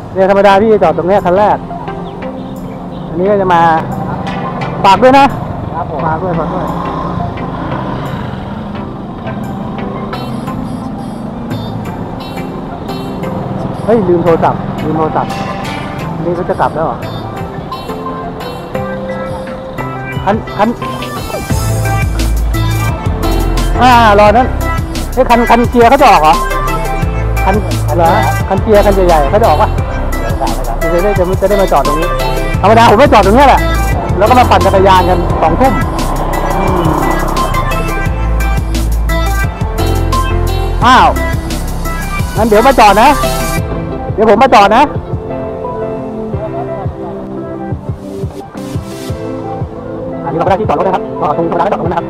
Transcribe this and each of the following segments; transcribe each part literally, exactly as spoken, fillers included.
เนี่ยธรรมดาพี่จะจอดตรงนี้คันแรกอันนี้ก็จะมาฝากด้วยนะครับฝากด้วยฝากด้วยเฮ้ยลืมโทรศัพท์ลืมโทรศัพท์นี่ก็จะกลับแล้วเหรอคันคันอ่ารอนั้นไอ้คันคันเกียร์เขาจะออกเหรอคันเหรอคันเกียร์คันใหญ่ๆเขาจะออกป่ะจะได้จะจะได้มาจอดตรงนี้ธรรมดาผมไม่จอดตรงนี้แหละแล้วก็มาปั่นจักรยานกันสองทุ่มอ้าวงั้นเดี๋ยวมาจอดนะเดี๋ยวผมมาจอดนะอันนี้เราก็ได้ที่จอดรถนะครับก็ตรงธรรมดาก็จอดตรงนั้นนะครับ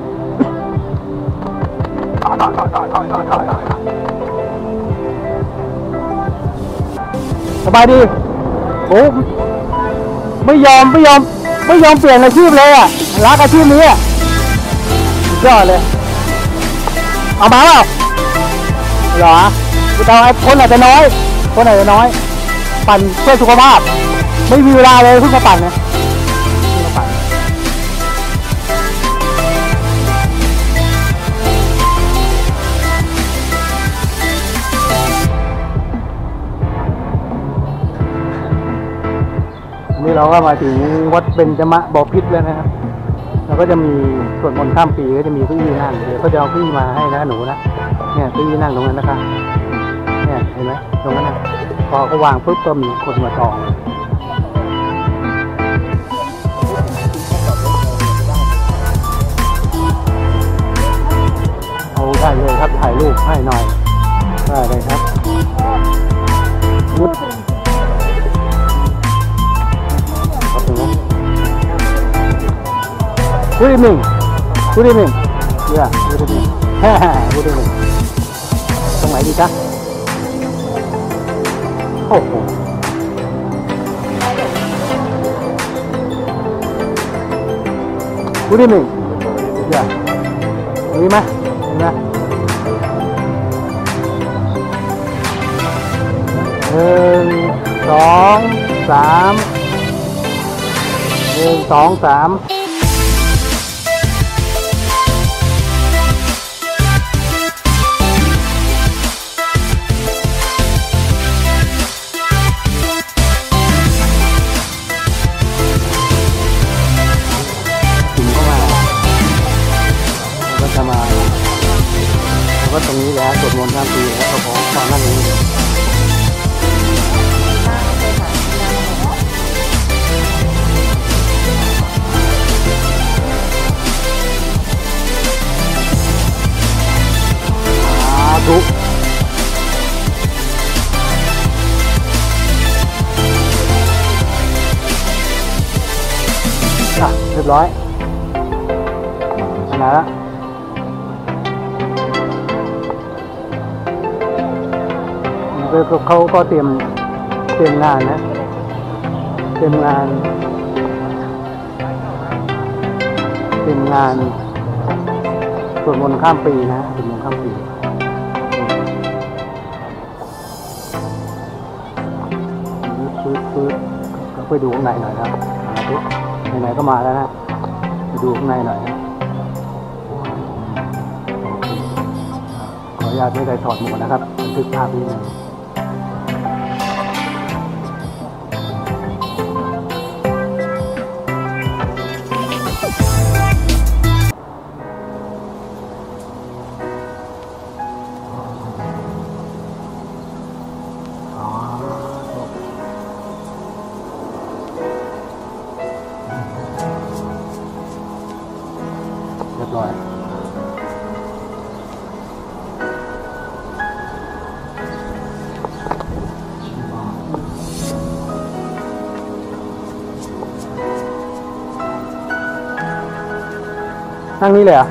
สบายดีโอ้ไม่ยอมไม่ยอมไม่ยอมเปลี่ยนอาชีพเลยอ่ะรักอาชีพนี้อ่ะสุดยอดเลยเอามาเปล่าเหรอเราไอ้คนอาจจะน้อยคนอาจจะน้อยปั่นเพื่อสุขภาพไม่มีเวลาเลยเพิ่งมาปั่นเนี่ยนี่เราก็มาถึงวัดเบญจมบพิตรแล้วนะครับแล้วก็จะมีสวดมนต์ข้ามปีก็จะมีเก้าอี้นั่งเดี๋ยวก็จะเอาเก้าอี้มาให้นะหนูนะเนี่ยเก้าอี้นั่งตรงนั้นนะคะเนี่ยเห็นไหมตรงนั้นนะพอเขาวางปุ๊บก็มีคนมาจองเอาได้เลยครับถ่ายรูปให้หน่อยได้เลยครับมุดGood evening. Good evening. Yeah, good evening. Good evening. ตรงไหนดีจ๊ะโอ้โหGood evening. Yeah. มีไหมมีไหมหนึ่งสองสามหนึ่งสองสามก็ตรงนี้แหละสวดมนต์ข้ามปีแล้วเขาของตอนนั้นนี้ทุกอ่ะเรียบร้อยขนาดละเขาก็เตรียมเตรียมงานนะเตรียมงานเตรียมงานสวดมนต์ข้ามปีนะสวดมนต์ข้ามปีฟื้นฟื้นก็ไปดูข้างในหน่อยครับไหนๆก็มาแล้วนะไปดูข้างในหน่อยนะขออนุญาตไม่ได้ถอดหมวกนะครับบันทึกภาพนี้นะเรียบร้อยนั่งนี้เลยเหรอ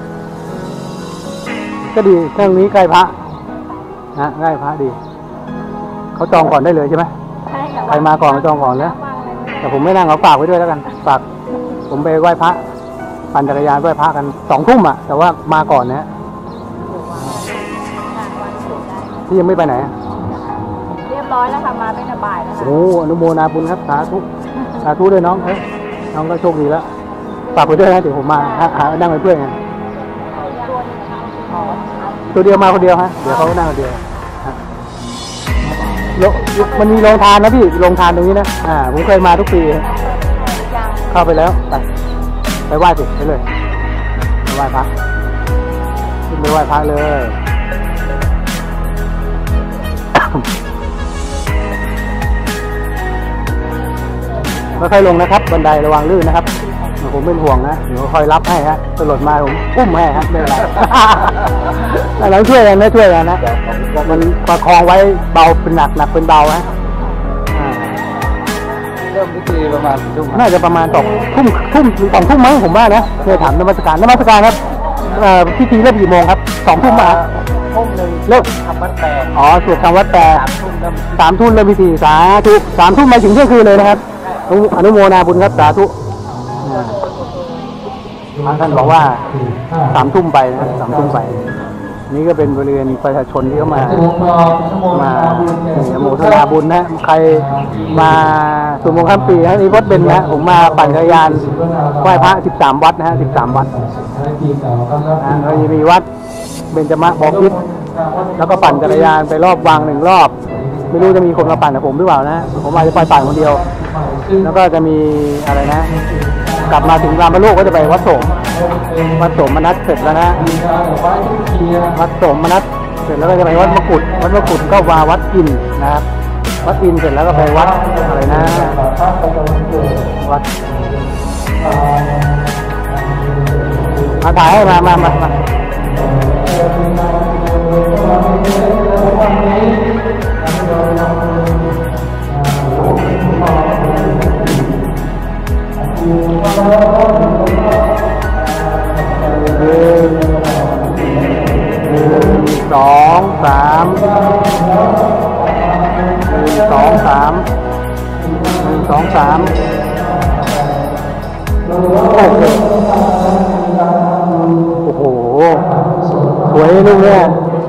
ก็ดีนั่งนี้ใกล้พระนะใกล้พระดีเขาจองก่อนได้เลยใช่ไหมใครมาก่อนเขาจองก่อนแล้วแต่ผมไม่นั่งเขาฝากไว้ด้วยแล้วกันฝากผมไปไหว้พระปั่นจักรยานไหว้พระกันสองทุ่มอ่ะแต่ว่ามาก่อนนะที่ยังไม่ไปไหนเรียบร้อยแล้วค่ะมาเป็นบ่ายแล้วค่ะโอ้อนุโมนาบุญครับสาธุสาธุด้วยน้องเอ้ยน้องก็โชคดีแล้วฝากไปด้วยนะเดี๋ยวผมมาหานั่งเป็นเพื่อนกันตัวเดียวมาคนเดียวฮะเดี๋ยวเขานั่งคนเดียวมันมีโรงทานนะพี่โรงทานตรงนี้นะอ่าผมเคยมาทุกปีเข้าไปแล้วไปไปไหว้สิไปเลยไปไหว้พระขึ้นไปไหว้พระเลยไม่ค่อยลงนะครับบันไดระวังลื่นนะครับผมเป็นห่วงนะเดี๋ยวคอยรับให้ฮะตลอดมาผมอุ้มให้ฮะไม่เป็นไรเราช่วยกันนะช่วยกันนะมันประคองไว้เบาเป็นหนักหนักเป็นเบาฮะเริ่มพิธีประมาณทุ่มน่าจะประมาณสองทุ่มทุ่มสองทุ่มมั้งผมว่านะเคยถามนมัสการนมัสการครับพิธีเริ่มกี่โมงครับสองทุ่มมาทุ่มหนึ่งเริ่มทำวัดแปดอ๋อสวดทำวัดแปดสามทุ่มเริ่มพิธีสาธุสามทุ่มมาถึงเที่ยงคืนเลยนะครับอนุโมนาบุญครับสาธุท่านบอกว่าสามทุ่มไปนะสามทุ่มไปนี่ก็เป็นบริเวณประชาชนที่เข้ามามาอนุโมทนาบุญนะใครมาสุโมงคำปีนะนี่วัดเป็นนะผมมาปั่นจักรยานไหว้พระสิบสามวัดนะฮะสิบสามวัดนะเราจะมีวัดเบญจมะบพิตรแล้วก็ปั่นจักรยานไปรอบวังหนึ่งรอบไม่รู้จะมีคนมาปั่นกับผมหรือเปล่านะผมอาจจะไปปั่นคนเดียวแล้วก็จะมีอะไรนะกลับมาถึงรามโลกก็จะไปวัดโสมวัดโสมนัสเสร็จแล้วนะวัดโสมนัสเสร็จแล้วก็จะไปวัดมกุฎวัดมกุฎก็มาวัดอินนะครับวัดอินเสร็จแล้วก็ไปวัดอะไรนะวัดมาถ่ายให้มามามามาหนึ่งสองสามหนึ่งสองสามหนึ่งสองสามโอ้โหสวยลูกเนี่ย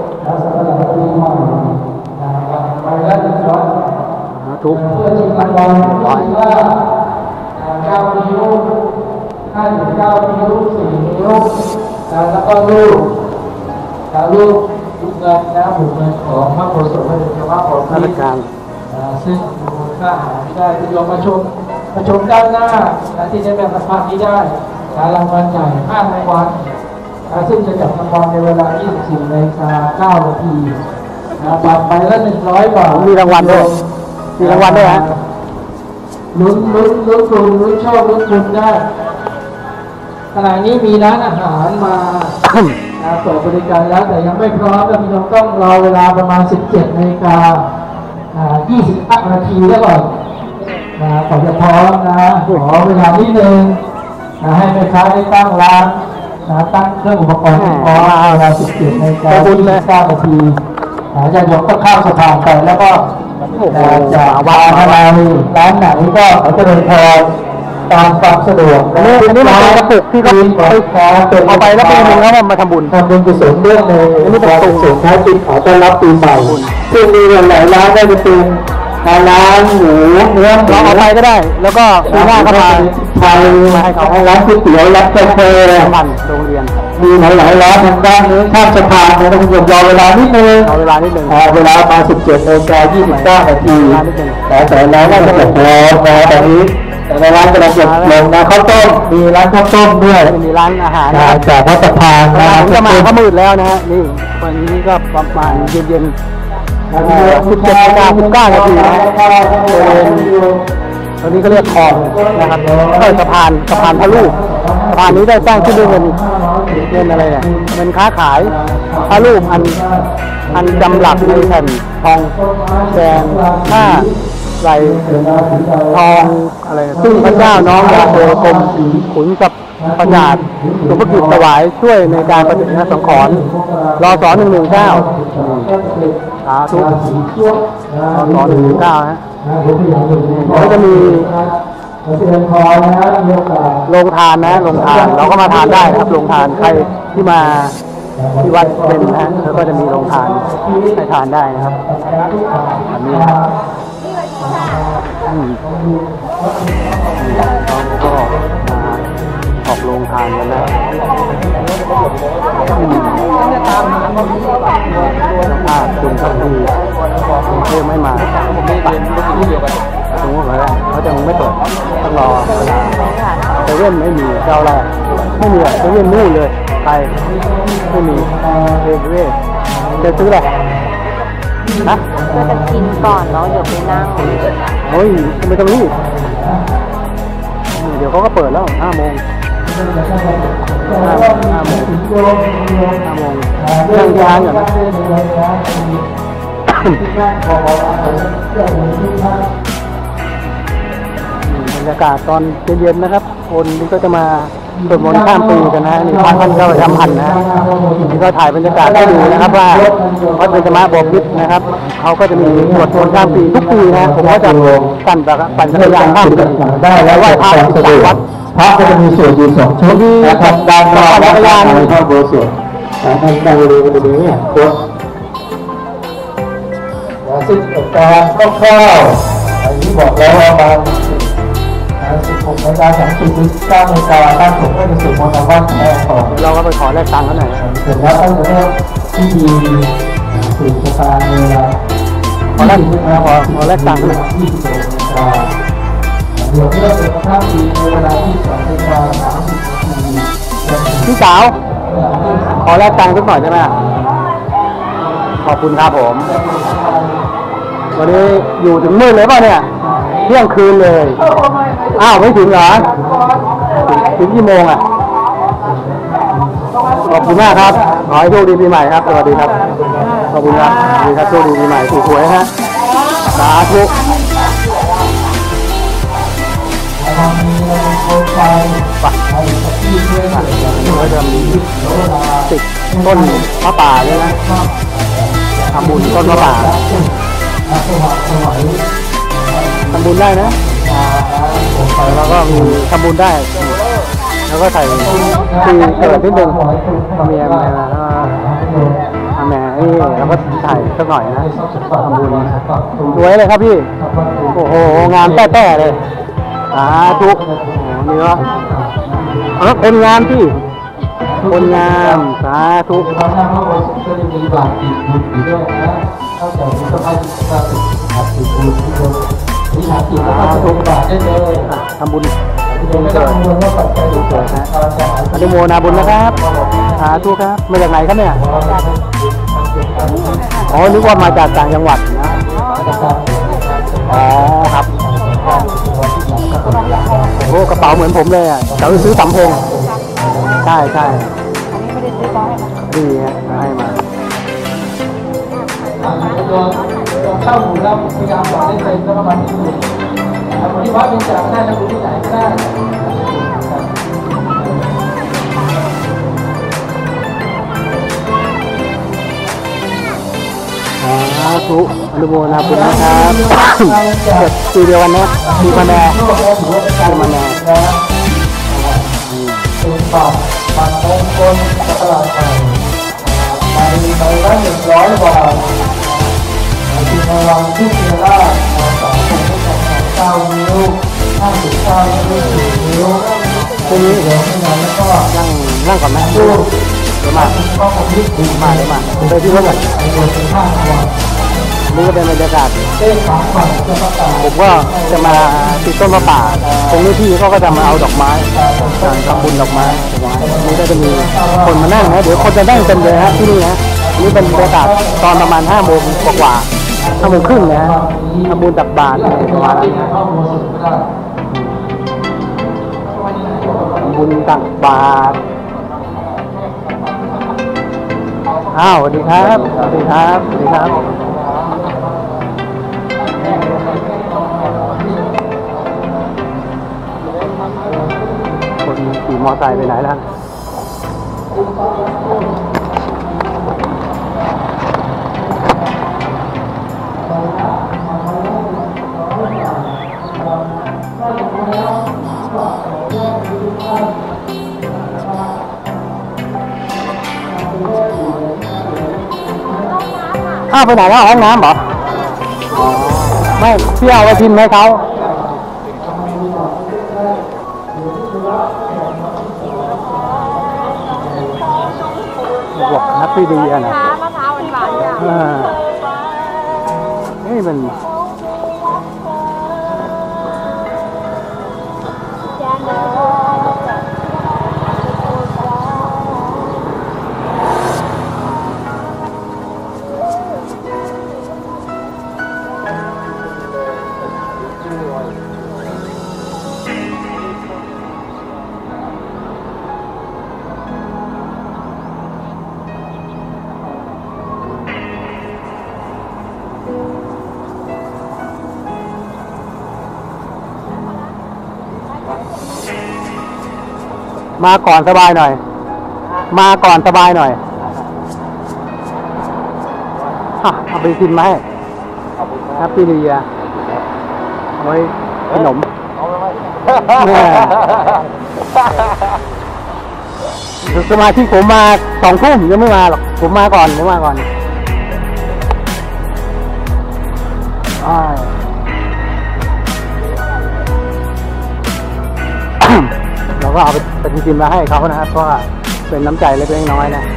ทุกร้อยเก้านิ้วห้าถึงเก้านิ้วสี่นิ้วแล้วก็ลูกลูกลูกเงินนะบุกเงินของพระโพธิ์สมเด็จพระบรมคารซึ่งมูลค่าหาไม่ได้ที่ยกมาชมมาชมด้านหน้าที่จะแบบสภาพนี้ได้รางวัลใหญ่ห้ารางวัลซึ่งจะจับรางวัลในเวลายี่สิบสี่นาฬิกาเก้านาทีบัตรใบละหนึ่งร้อยบาทมีรางวัลด้วยมีรางวัลด้วยฮะลุ้นลุ้นลุ้นลุ้นลุ้นชอบลุ้นลุ้นได้ขณะนี้มีร้านอาหารมาเปิดบริการแล้วแต่ยังไม่พร้อมเราพี่น้องต้องรอเวลาประมาณสิบเจ็ดนาฬิกายี่สิบนาทีแล้วก่อนก่อนจะพร้อมนะขอเวลานิดนึงให้แม่ค้าได้ตั้งร้านตั้งเครื่องอุปกรณ์พร้อมเวลาสิบเจ็ดนาฬิกายี่สิบเก้านาทีจะยกก็ข้าวสะพานไปแล้วก็จะวางอะไรร้านไหนก็เขาจะเดินทางตามความสะดวกอันนี้อันนี้มันเป็นกระปุกที่เขาเอาไปแล้วเป็นเงินแล้วมันมาทำบุญทำบุญกุศลเรื่องในอันนี้เป็นตุงสุนท้ายปีขอต้อนรับปีใหม่ซึ่งมีหลายร้านได้เป็นร้านหมูเนื้อเราเอาไปก็ได้แล้วก็ปีหน้าก็มาไทยมาให้เขาร้านก๋วยเตี๋ยวร้านกาแฟมันโรงเรียนมีหลายหลายร้านทางด้านนี้ข้ามสะพานนะต้องยอมรอเวลานิดนึงเอาเวลานิดนึงเวลามาสิบเจ็ดนาฬิกายี่สิบเก้านาทีแต่แต่แล้วก็จะหมดแล้วนะตอนนี้แต่ในร้านกำลังจะลงนะข้าวต้มมีร้านข้าวต้มด้วยมีร้านอาหารจากพัฒนานะผมจะมาเขามืดแล้วนะฮะนี่วันนี้ก็ประมาณเย็นๆสิบเจ็ดนาฬิกาสิบเก้านาทีนะตอนนี้ก็เรียกคลองนะครับก็สะพานสะพานพระลูกสะพานนี้ได้สร้างขึ้นด้วยเงินเงินอะไรเนี่ยเงินค้าขายพระลูกอันอันจำหลักในแผ่นทองแดงห้าไหลทองอะไรซึ่งพระเจ้าน้องยาโสกรมขุนกับประญาติสุภกิจถวายช่วยในการปฏิบัติสังขรณ์รอสอนหนึ่งหนึ่งเก้าสาธุรอสอนหนึ่งหนึ่งเก้าฮะก็จะมีโรงทานนะโรงทานเราก็มาทานได้ครับโรงทานใครที่มาที่วัดเป็นนะแล้วก็จะมีโรงทานให้ทานได้นะครับแบบนี้นะครับอืมเราก็มาออกโรงทานกันแล้วอืมถ้าคุณทัพทีกรุงเทพไม่มาผมไม่ไปสมมติว่าเขาจะไม่เปิดต้องรอเวลาเซเว่นไม่มีเจ้าแรกไม่มีอะเซเว่นนู่นเลยไทยไม่มีเซเว่นจะซื้ออะไรนะก็จะกินก่อนแล้วเดี๋ยวไปนั่งเฮ้ยทำไมต้องรีบเดี๋ยวเขาก็เปิดแล้วห้าโมงห้าห้าโมงห้าโมงนั่งทานก่อนนะบรรยากาศตอนเย็นๆนะครับคนนี่ก็จะมาสวดมนต์ข้ามปีกันนะนี่พระท่านก็ทำพันนะนี่ก็ถ่ายบรรยากาศให้ดูนะครับว่าวัดเบญจมาบพิตรนะครับเขาก็จะมีสวดมนต์ข้ามปีทุกปีนะผมก็จะปั่นปั่นจักรยานข้ามปีได้แล้วไหว้พระสามวัดพระก็จะมีส่วนอยู่สองชุดนะครับด้านนอกและด้านในพระโบสถ์ในการเรียนวันนี้เนี่ยโค้ดซึ่งการคร่าวๆอันนี้บอกแล้วว่ามาสิบหกนาฬิกาสามสิบถึงเก้านาฬิกาตั้งผมก็จะสวดมนต์วัดแอร์ต่อเราก็ไปขอแลกตังค์เขาหน่อยเสร็จแล้วก็จะได้ที่ดีสื่อสารเวลาขอแลกขอขอแลกตังค์หน่อยที่สิบนาฬิกาเดี๋ยวเพื่อเป็นข้ามปีในเวลาที่สองนาฬิกาสามสิบนาทีพี่สาวขอแลกตังค์สักหน่อยได้ไหมขอบคุณครับผมวันนี้อยู่ถึงมืดเลยป่ะเนี่ยเที่ยงคืนเลยอ้าวไม่ถึงเหรอถึงกี่โมงอ่ะขอบคุณมากครับขอให้โชคดีปีใหม่ครับสวัสดีครับขอบคุณครับสวัสดีครับโชคดีปีใหม่ถูกหวยฮะสาธุไปนี่ก็จะมีติดต้นมะป่าเลยนะทำบุญต้นมะป่าทำบุญได้นะแล้วก็มีทำบุญได้แล้วก็ใส่ตีเกิดนิดนึงเมียแม่แม่เอ้แล้วก็ถ่ายสักหน่อยนะทำบุญสวยเลยครับพี่โอ้โหงามแต้ๆเลยสาธุนี่วะเออเป็นงามที่คนงามสาธุทางหน้าพระโบสถ์ก็จะมีบาตรติดบุญอยู่ด้วยนะเข้าใจมีสมาธิสติบาตรติดบุญที่โดนวิหารติดแล้วก็จะลงบาตรได้เลยทำบุญไม่ต้องกังวลว่าปัจจัยจะเกิดนะอนุโมทนาบุญนะครับสาธุครับมาจากไหนครับเนี่ยอ๋อนึกว่ามาจากต่างจังหวัดนะอ๋อครับโอ้กระเป๋าเหมือนผมเลยอ่ะจะไปซื้อสำเพ็งใช่ใช่อันนี้ไม่ได้ซื้อมาให้ดีฮะให้มาเข้าหมู่แล้วพยายามบอกได้ใจก็ประมาณนี้ที่วัดเป็นจากได้แล้วคุณที่ไหนก็ได้สาธุอนุโมทนาบุญนะครับเจ็ดปีเดียวกันนะปีมาแน่ปีมาแน่เป็นบาทบาทมงคลตลาดไทยไปไปละหนึ่งร้อยบาทที่ในวันที่เจราสองคนที่สองเก้านิ้วห้าสิบเก้านิ้วสี่นิ้วพรุ่งนี้เดี๋ยวไม่นานแล้วก็นั่งนั่งก่อนนะดูเดี๋ยวมาก็ผมรีบดูมาเดี๋ยวมาไปที่รถก่อนนี่ก็เป็นบรรยากาศผมก็จะมาติดต้นมะป่าตรงนี้ที่เขาก็จะมาเอาดอกไม้ทำบุญดอกไม้นี่ก็จะมีคนมานั่งนะเดี๋ยวคนจะนั่งเต็มเลยฮะที่นี่นะนี่เป็นบรรยากาศตอนประมาณห้าโมงกว่าห้าโมงครึ่งนะทำบุญตักบาตรประมาณนั้นทำบุญตักบาตรอ้าวสวัสดีครับสวัสดีครับสวัสดีครับคนขี่มอเตอร์ไซค์ไปไหนแล้วอ้าวไปไหนแล้วห้องน้ำเหรออ๋อไม่พี่เอาไปพิมพ์ให้เขาบอกนักพี่ดีอะนะมะพร้าวหวานๆจ้ะอ่านี่มันมาก่อนสบายหน่อยมาก่อนสบายหน่อยอ่ะเอาไปกินมาให้ครับพี่ลีอะเอาไว้ขนมแม่สมาชิกผมมาสองทุ่มยังไม่มาหรอกผมมาก่อนผมมาก่อนอ้ายเราก็เอาไปไปกินมาให้เขานะครับเพราะว่าเป็นน้ำใจเล็กๆน้อยๆนะ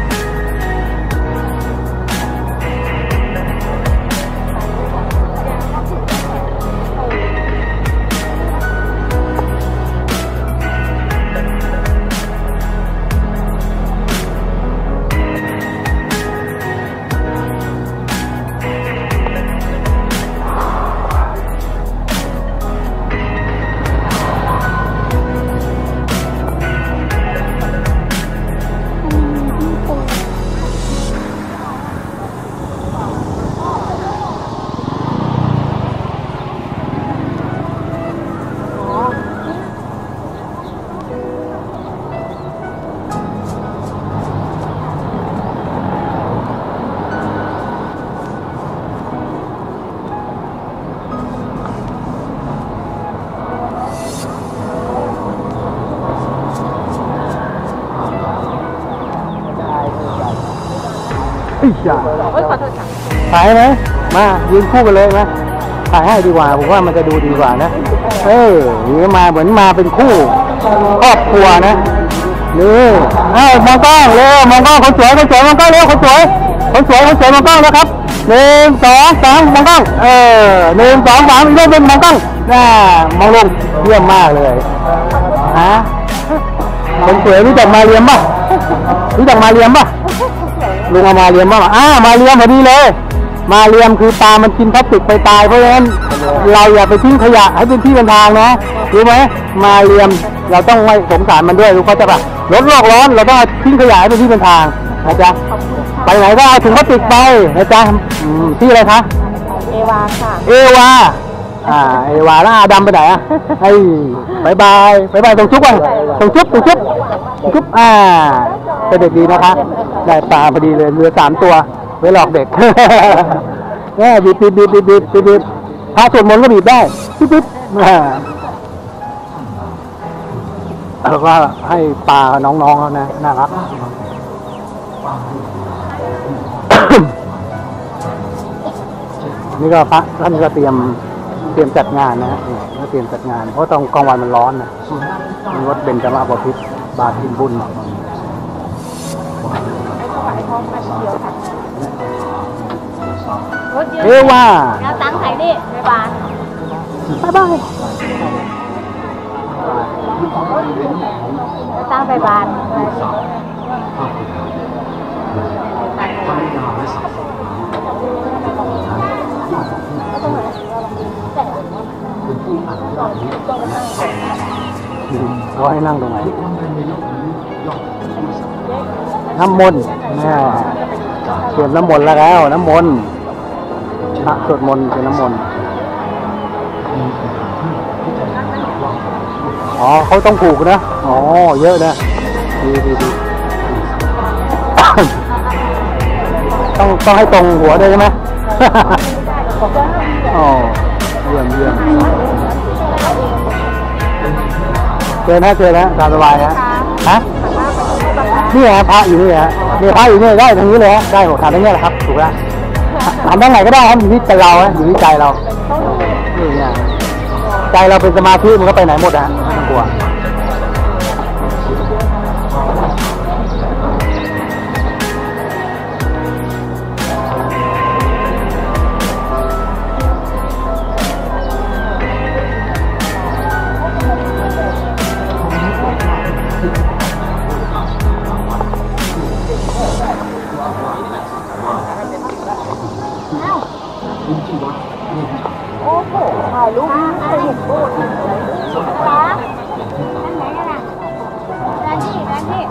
ถ่ายไหมมายืนคู่กันเลยไหมถ่ายให้ดีกว่าผมว่ามันจะดูดีกว่านะเออนี่มาเหมือนมาเป็นคู่ครอบครัวนะนี่เอ้มองกล้องเร็วมองกล้องคนสวยคนสวยมองกล้องเร็วคนสวยคนสวยคนสวยมองกล้องนะครับหนึ่งสองสามมองกล้องเออหนึ่งสองสามอีกรอบเป็นมองกล้องน่ามองลงเยี่ยมมากเลยฮะคนสวยรู้จักมาเรียมป่ะรู้จักมาเรียมป่ะลุงเอามาเรียมป่ะอ่ามาเรียมพอดีเลยมาเรียมคือปลามันกินพลาสติกไปตายเพราะฉะนั้นเราอย่าไปทิ้งขยะให้เป็นที่เป็นทางนะรู้ไหมมาเรียมเราต้องไม่สงสารมันด้วยรู้เขาจะป่ะลดโลกร้อนเราต้องทิ้งขยะให้เป็นที่เป็นทางนะจ๊ะไปไหนก็เอาถุงพลาสติกไปนะจ๊ะที่อะไรคะเอวาค่ะเอวาอ่าเอวาแล้วอาดำไปไหนอ่ะไอ้บายบายบายบายตรงชุบไปตรงชุบตรงชุบตรงชุบอ่าเป็นเด็กดีนะคะได้ปลาพอดีเลยเรือสามตัวไว้หลอกเด็กเนี่ยบีบบีบบีบบีบบีบบีบพาสวดมนต์ก็บีบได้บิ๊บบิ๊บแล้วก็ให้ปลาน้องๆเขานะน่ารักนี่ก็พระท่านก็เตรียมเตรียมจัดงานนะฮะเตรียมจัดงานเพราะตอนกลางวันมันร้อนนะมีรถเบญจมาบพิตรบาททิมบุญเอว่าแล้วตั้งใครดิไปบ้านบายบายตั้งไปบ้านเขาให้นั่งตรงไหนน้ำมนต์แม่เตรียมน้ำมนต์แล้วแล้วน้ำมนต์พระสวดมนต์เป็นน้ำมนต์อ๋อเขาต้องผูกนะอ๋อเยอะนะดีดีดีต้องต้องให้ตรงหัวด้วยใช่ไหมอ๋อเยี่ยมเยี่ยมเจอนะเจอนะตามสบายนะฮะนี่ฮะพระอยู่นี่ฮะนี่พระอยู่นี่ได้ทางนี้เลยฮะได้หัวขาดตรงนี้แหละครับถูกแล้วทำได้ไงก็ได้ครับอยู่ที่ใจเราฮะอยู่ที่ใจเรานี่ไงใจเราเป็นสมาธิมันก็ไปไหนหมดฮะไม่ต้องกลัวถ่ายรูปให้เห็นบูดนะนั่นไหนกันนะร้านที่ร้านที่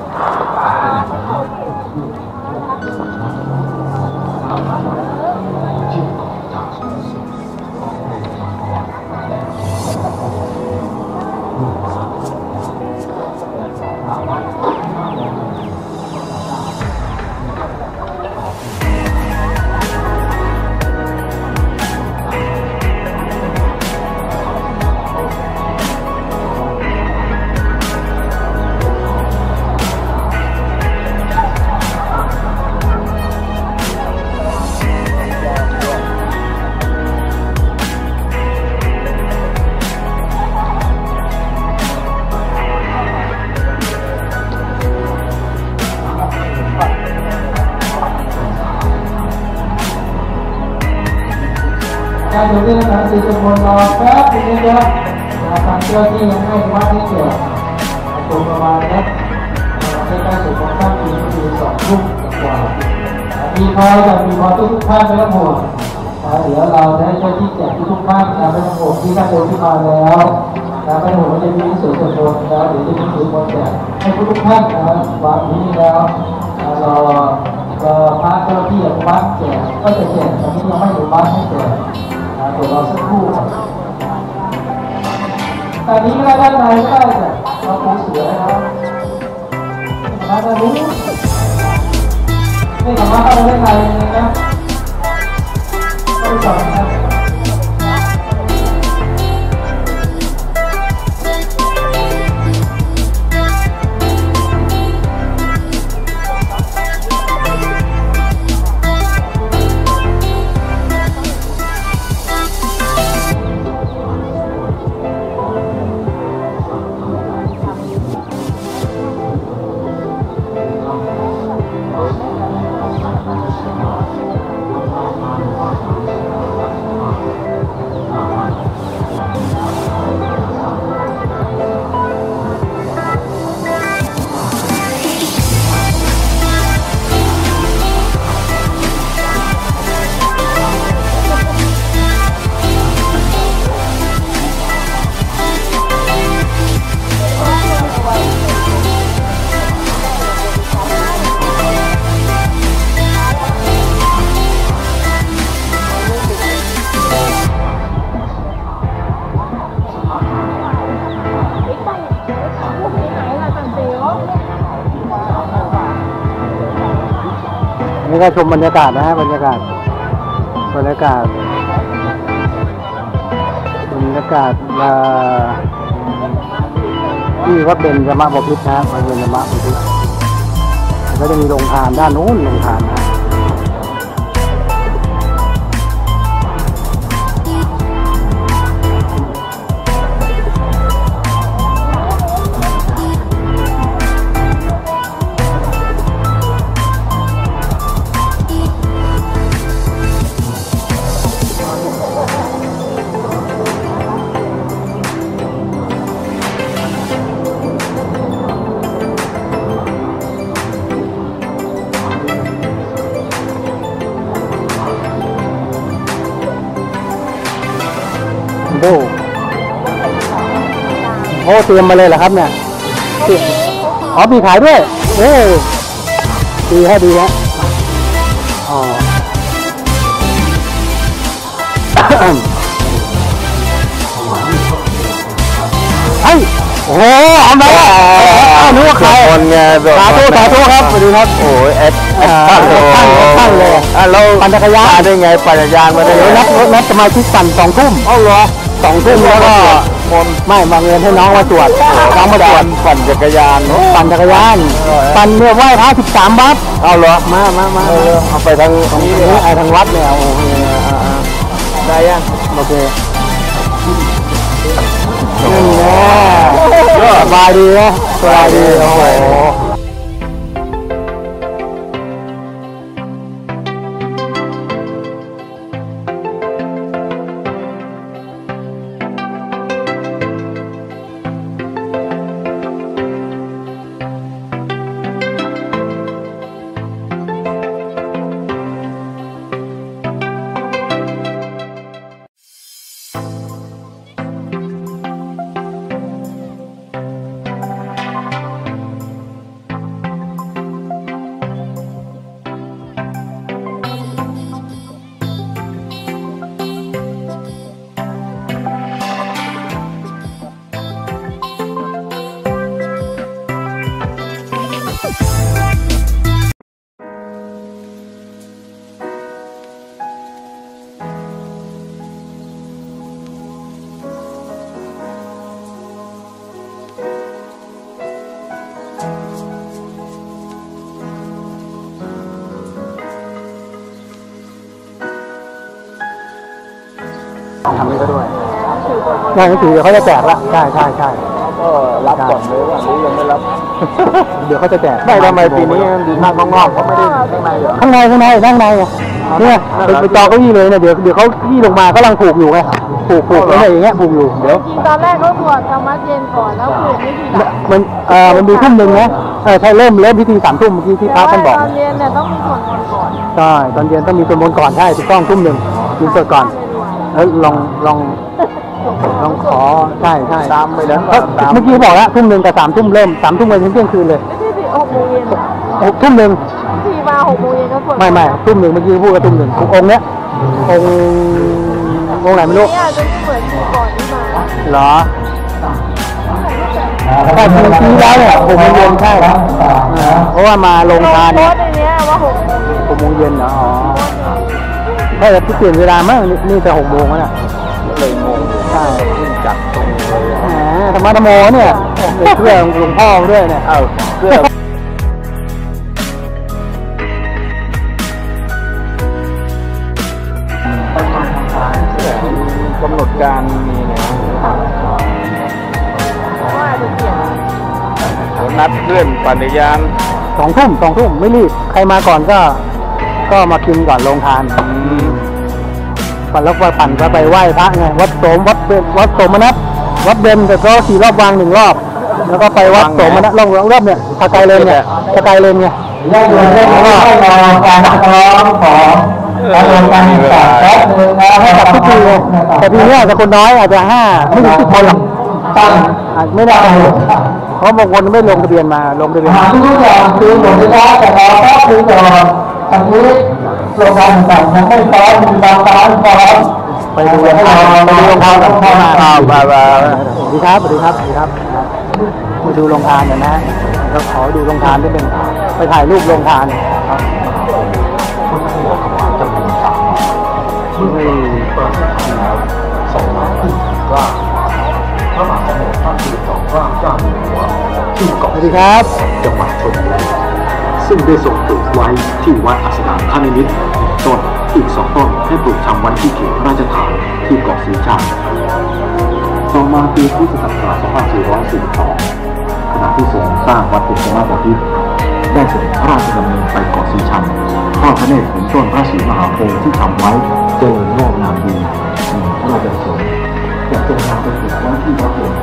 การอยู่ที่สถานที่ชุมชนรอแป๊บนึงนะครับทางเจ้าที่ยังให้วัดที่เกิดตรงประมาณนี้ในการสุขภาพปีคือสองทุ่มกว่ามีพอจะมีพอทุกท่านไม่ต้องห่วงเดี๋ยวเราได้เจ้าที่แจกทุกท่านนะไม่ต้องห่วงที่ท่านโดนที่มาแล้วนะไม่ต้องห่วงว่าจะมีส่วนส่วนรวมแล้วเดี๋ยวจะมีส่วนรวมแจกให้ทุกท่านนะวันนี้แล้วเราก็พระเจ้าที่อนุมัติแจกก็จะแจกตอนนี้ยังไม่อนุมัติให้แจกเดี๋ยวเราสักครู่แต่นี้ก็ด้านในก็ได้แต่เราปูเสือนะครับน่าจะรู้ไม่สามารถเข้าไปได้ในนะต้องสอนนะนี่ก็ชมบรรยากาศนะฮะบรรยากาศบรรยากาศบรรยากาศที่วัดเบญจมาบพิตรนะวัดเบญจมาบพิตรแล้วจะมีโรงทานด้านนู้นโรงทานนะโอ้โหเตรียมมาเลยเหรอครับเนี่ยอ๋อมีขายด้วยเอ้ดีฮะดีฮะอ๋อเฮ้ยโอ้โหเอามานึกว่าใครคนไงสาธุสาธุครับสวัสดีครับโอ้ยเอ็ดตั้งตั้งเลยอ่ะเราปั่นจักรยานได้ไงปั่นจักรยานมาได้นัดนัดสมาชิกปั่นสองทุ่มเอาเหรอสองทุ่มแล้วก็มนต์ไม่บังเอิญให้น้องมาตรวจน้องมาตรวจปั่นจักรยานปั่นจักรยานปั่นเนี่ยไหว้พระสิบสามวัดเอาเหรอมามามาเออเอาไปทางนี้นี่ไอ้ทางวัดเนี่ยโอ้โหได้ยังโอเคนี่แน่สบายดีนะสบายดีโอ้โหทำนี่ก็ด้วยได้หนังสือเดี๋ยวเขาจะแจกละใช่ใช่ใช่ก็รับก่อนเลยว่ารู้ยังไม่รับเดี๋ยวเขาจะแจกไม่ทำไมปีนี้ดูนั่งข้างนอกเขาไม่ได้ข้างในเหรอข้างในข้างในนั่งในไงเนี่ยเป็นไปจอเก้าอี้เลยเนี่ยเดี๋ยวเดี๋ยวเขาที่ลงมาก็กำลังผูกอยู่ไงผูกผูกอะไรอย่างเงี้ยผูกอยู่เดี๋ยวจริงตอนแรกเขาตรวจธรรมะเย็นก่อนแล้วผูกไม่ดีหลังมันเอ่อมันมีทุ่มหนึ่งนะเออใช่เริ่มเริ่มพิธีสามทุ่มเมื่อกี้ที่พระท่านบอกตอนเรียนเนี่ยต้องมีส่วนมนต์ก่อนใช่ตอนเย็นต้องมีสวดมนต์ก่อนใช่ถูกต้องทุ่มหนึ่งยินสวดก่อนแล้วลองลองลองขอใช่ใช่ตามไปแล้วเอ้ยเมื่อกี้บอกแล้วทุ่มหนึ่งกับสามทุ่มเริ่มสามทุ่มไปถึงเที่ยงคืนเลยไม่ใช่สิหกโมงเย็นหกทุ่มหนึ่งทีมาหกโมงเย็นก็ตรวจไม่ไม่ทุ่มหนึ่งเมื่อกี้พูดกับทุ่มหนึ่งองค์เนี้ยองค์องค์ไหนไม่รู้เนี่ยจะไม่เหมือนทีก่อนที่มาเหรอแต่เมื่อกี้แล้วเนี่ยหกโมงเย็นใช่เพราะว่ามาลงทานโพเนี่ยสต์ในเนี้ยว่าหกโมงเย็นหกโมงเย็นเหรออ๋อไม่แต่ที่เปลี่ยนเวลามั้งนี่นี่แต่หกโมงแล้วน่ะเลยงงใช่จักตรงเลยแหมธรรมะธรรโมเนี่ยเป็นเพื่อนหลวงพ่อด้วยเนี่ยเอ้าเสื้อกำหนดการมีนะว่าจะเปลี่ยนนัดเพื่อนปั่นจักรยานสองทุ่มสองทุ่มไม่รีบใครมาก่อนก็ ก็มากินก่อนลงทานปั่นแล้วไปปั่นก็ไปไหว้พระไงวัดโสมวัดเบญวัดโสมนัสวัดเบญแต่ก็ขี่รอบวางหนึ่งรอบ แล้วก็ไปวัดโสมนัสรอบรอบเนี่ยสกายเลนเนี่ยสกายเลนไงญาติโยมได้รอการร้องของการลงการจัดแป๊บนึงนะให้กับทุกปีเลยแต่ปีนี้อาจจะคนน้อยอาจจะห้าไม่ถึงสิบคนหรอกตั้งอาจไม่ได้เพราะบางคนไม่ลงทะเบียนมาลงทะเบียนหาทุกอย่างคือหมดเวลาแต่รอแป๊บนึงก่อนทางนี้โรงการต่างๆยังไม่พร้อมมีบางร้านพร้อมไปดูกันไปดูโรงทานกับพ่อมาอ้าวมามาสวัสดีครับสวัสดีครับสวัสดีครับมาดูโรงทานกันนะเราขอดูโรงทานนิดนึงไปถ่ายรูปโรงทานครับสวัสดีครับจังหวัดชลบุรีซึ่งได้ทรงปลูกไว้ที่วัดอัสดางคณิมิตรต้นอีกสองต้นให้ปลูกทำไว้ที่เขตพระราชฐานที่เกาะสีชังต่อมาปีพุทธศักราชสองพันสี่ร้อยสี่สิบสองขณะที่ทรงสร้างวัดเป็นสมาบพิตรได้เสด็จพระราชดำเนินไปเกาะสีชังทอดพระเนตรเห็นต้นพระศรีมหาโพธิ์ที่ทำไว้เจริญงอกงามดีมีพระราชประสงค์จะทรงนำไปปลูกไว้ที่วัดหลวง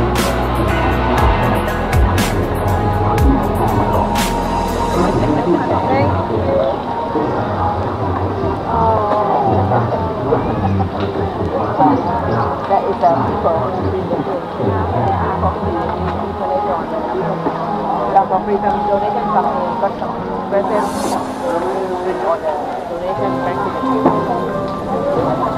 That is a people who bring the food. Like a free from donation company got some present with order donation back to the people.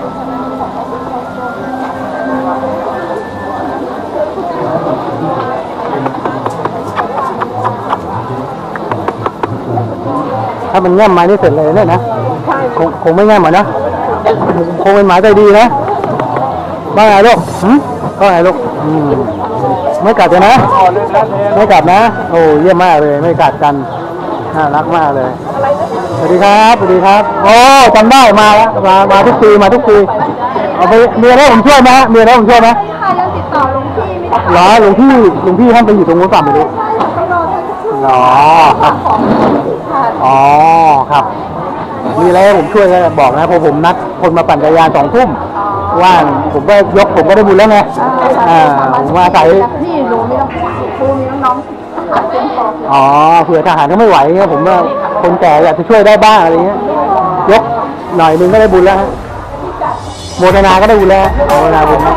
ถ้ามันแง่มมานี่เสร็จเลยเนี่ยนะคงคงไม่แง่มหรอนะคงเป็นหมาใจดีนะว่าไงลูกหืมก็ไงลูกอืมไม่กัดกันนะไม่กัดนะโอ้เยี่ยมมากเลยไม่กัดกันน่ารักมากเลยสวัสดีครับสวัสดีครับโอ้จำได้มาแล้วมามาทุกปีมาทุกปีเอาไปมีอะไรผมช่วยไหมมีอะไรผมช่วยไหมค่ะยังติดต่อหลวงพี่ไม่ได้เหรอหลวงพี่หลวงพี่ท่านไปอยู่ตรงนู้นป่ะไม่รู้ไปรอท่านช่วยอ๋อครับของค่ะอ๋อครับมีอะไรให้ผมช่วยก็บอกนะเพราะผมนัดคนมาปั่นจักรยานสองทุ่มว่างผมก็ยกผมก็ได้บุญแล้วไงอ่าผมมาใส่นี่หนูมีน้องครูมีน้องๆทหารเป็นปอกอ๋อเผื่อทหารก็ไม่ไหวเงี้ยผมว่าคนแก่อยากจะช่วยได้บ้างอะไรเงี้ยยกหน่อยนึงก็ได้บุญแล้วฮะโมทนาก็ได้บุญแล้วโมทนาบุญนะ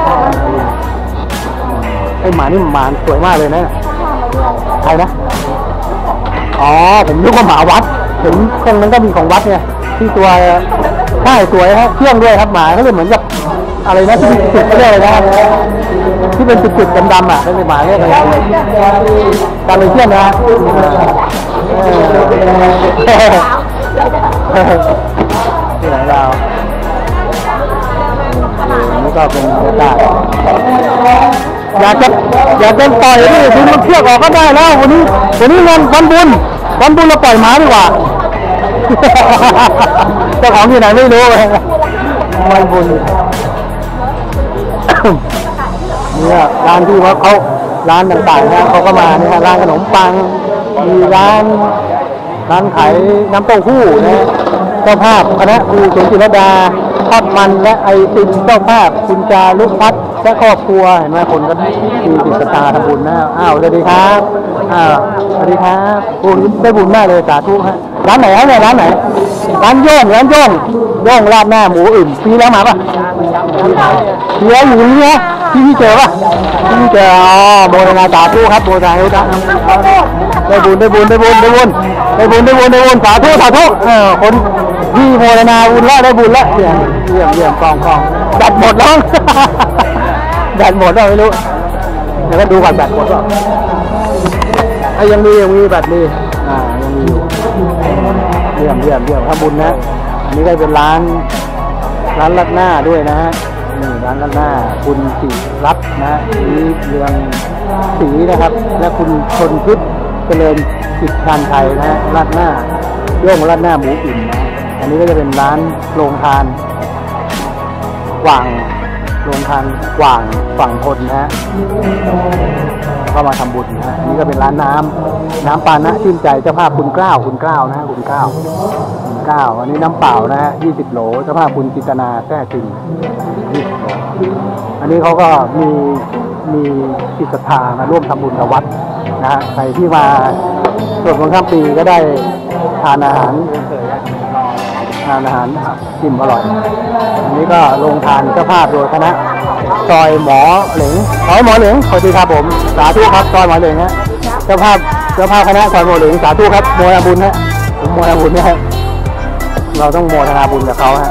ไอหมานี่หมาสวยมากเลยนะใครนะอ๋อผมนึกว่าหมาวัดเห็นตรงนั้นก็มีของวัดไงที่ตัวใช่สวยฮะเที่ยงด้วยครับหมาเขาเลยเหมือนกับอะไรนะที่จุดๆเลยนะครับที่เป็นจุดๆดำๆอ่ะเป็นหมาเนี่ยอะไรการเลยเที่ยงนะที่ไหนเรานี่ก็เป็นบรรยากาศอยากจะอยากจะปล่อยนี่ดึงมันเชือกออกก็ได้แล้ววันนี้วันนี้งานวันบุญวันบุญเราปล่อยหมาดีกว่าเจ้าของที่ไหนไม่รู้เลยวันบุญเนี่ยร้านที่ว่าเขาร้านต่างๆนะเขาก็มาเนี่ยร้านขนมปังมีร้านร้านขายน้ำเต้าหู้นะเจ้าภาพคณะครูสวนจิรดาทอดมันและไอติมเจ้าภาพคุณจารุพัฒน์และครอบครัวเห็นไหมคนก็มีจิตศรัทธาทำบุญนะอ้าวสวัสดีครับอ้าวสวัสดีครับคุณได้บุญมากเลยสาธุฮะร้านไหนครับเนี่ยร้านไหนร้านโย่งร้านโย่งโย่งราดหน้าหมูอื่นปีแล้วมาป่ะปีแล้วอยู่นี่นะที่พี่เจอป่ะที่พี่เจออ๋อโมทนาสาธุครับโมทนาได้บุญได้บุญได้บุญได้บุญได้บุญได้บุญได้บุญสาธุสาธุเออคนพี่โมทนาบุญแล้วได้บุญแล้วเยี่ยมเยี่ยมเยี่ยมกองกองแบตหมดแล้วแบตหมดแล้วไม่รู้เดี๋ยวก็ดูก่อนแบตหมดก็ไอ้ยังมียังมีแบตมีอ่ายังมีเยี่ยมเยี่ยมเยี่ยมทำบุญนะอันนี้ได้เป็นร้านร้านรัดหน้าด้วยนะฮะนี่ร้านรัดหน้าคุณศรีรัตน์นะนี่เรืองศรีนะครับ และคุณชนพิษเจริญกิจการไทยนะฮะรัดหน้าโย่งรัดหน้าหมูอิ่มนะอันนี้ก็จะเป็นร้านโรงทานกว่างโรงทานกว่างฝั่งทนนะฮะก็มาทำบุญนะฮะอันนี้ก็เป็นร้านน้ำน้ำปานะชื่นใจเจ้าภาพคุณเกล้าคุณเกล้านะฮะคุณเกล้าคุณเกล้าอันนี้น้ำเปล่านะฮะยี่สิบโหลเจ้าภาพคุณจิตนาแท้จริงยี่สิบโหลอันนี้เขาก็มีมีจิตศรัทธามาร่วมทำบุญกับวัดนะฮะใครที่มาสวดมนต์ข้ามปีก็ได้ทานอาหารทานอาหารอิ่มอร่อยอันนี้ก็ลงทานเจ้าภาพโดยคณะซอยหมอเหลงซอยหมอเหลงสวัสดีครับผมสาธุครับซอยหมอเหลงฮะเจ้าภาพเจ้าภาพคณะซอยหมอเหลงสาธุครับโมทนาบุญฮะผมโมทนาบุญเนี่ยเราต้องโมทนาบุญกับเขาฮะ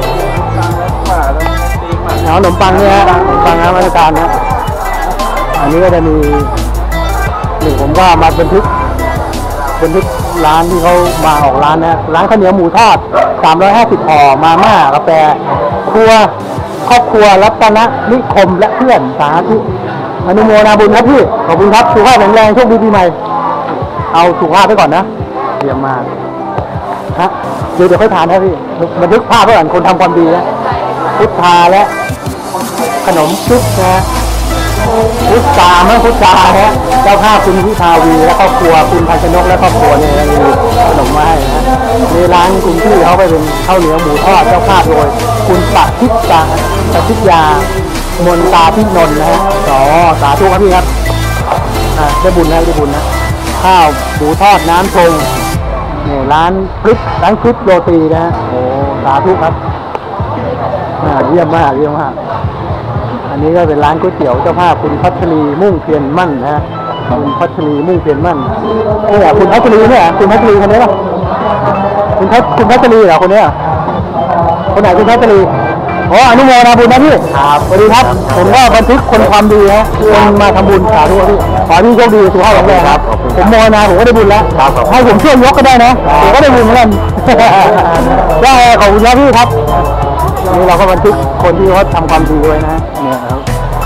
เอาขนมปังเนี่ยฮะขนมปังนะมาตรการนะอันนี้ก็จะมีหนึ่งผมก็มาบันทึกบันทึกร้านที่เขามาออกร้านนะร้านข้าวเหนียวหมูทอดสามร้อยห้าสิบห่อมาม่ากาแฟครัวครอบครัวรัตนนิคมและเพื่อนสาธุอนุโมทนาบุญครับพี่ขอบคุณครับสุขภาพแข็งแรงโชคดีปีใหม่เอาสุขภาพไปก่อนนะเยี่ยมมากฮะเดี๋ยวเดี๋ยวค่อยทานนะพี่บันทึกภาพไว้ก่อนคนทำความดีนะพุทธาและขนมชุบนะพุทธาเมื่อพุทธาฮะเจ้าภาพคุณพิภาวีและครอบครัวคุณพันชนกและครอบครัวเนี่ยมีขนมมาให้นะในร้านคุณพี่เขาไปเป็นข้าวเหนียวหมูทอดเจ้าภาพโดยคุณปฏิจาปฏิจยามนตาพินนท์นะฮะอ๋อสาธุครับพี่ครับอ่าได้บุญนะได้บุญนะข้าวหมูทอดน้ำชงเนี่ยร้านคลิปร้านคลิปโรตีนะฮะโอ้สาธุครับอ่าเยี่ยมมากเยี่ยมมากอันนี้ก็เป็นร้านก๋วยเตี๋ยวเจ้าภาพคุณพัชรีมุ่งเพียรมั่นนะฮะคุณพัชรีมุ่งเพียรมั่นเนี่ยคุณพัชรีเนี่ยคุณพัชรีคนนี้ป่ะคุณพัชคุณพัชรีเหรอคนนี้คนไหนคุณพัชรีโอ้อนุโมทนาบุญนะพี่ครับสวัสดีครับผมก็บันทึกคนความดีฮะคนมาทำบุญสาธุพี่ขอพี่โชคดีสุขภาพแข็งแรงครับผมโมทนาผมก็ได้บุญแล้วให้ผมช่วยยกก็ได้นะผมก็ได้บุญเหมือนกันได้ขอบคุณครับพี่ครับนี่เราก็บันทึกคนที่เขาทำความดีด้วยนะเนี่ยครับ